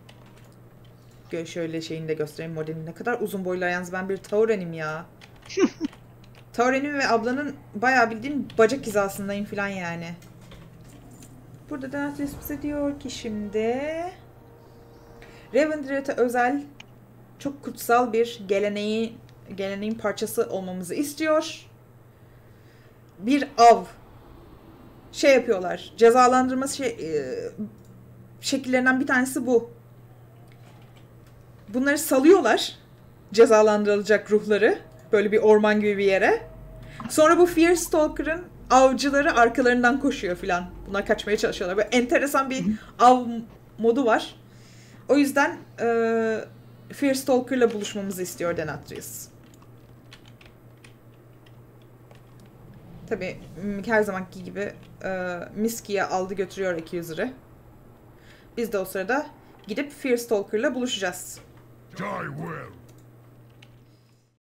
Speaker 1: Şöyle şeyini de göstereyim, modelini. Ne kadar uzun boylar, yalnız ben bir Tauren'im ya. Tauren'im ve ablanın bayağı bildiğin bacak hizasındayım falan yani. Burada Denatrius bize diyor ki şimdi Revendret'e özel çok kutsal bir geleneği, geleneğin parçası olmamızı istiyor. Bir av şey yapıyorlar. Cezalandırma şey, e, şekillerinden bir tanesi bu. Bunları salıyorlar. Cezalandırılacak ruhları. Böyle bir orman gibi bir yere. Sonra bu Fear Stalker'ın avcıları arkalarından koşuyor filan. Bunlar kaçmaya çalışıyorlar. Böyle enteresan bir av modu var. O yüzden e, Fear Stalker'la buluşmamızı istiyor Denatrius. Tabii her zamanki gibi e, Miskia aldı götürüyor Accuser'ı. Biz de o sırada gidip Fear Stalker'la buluşacağız.
Speaker 4: Die well.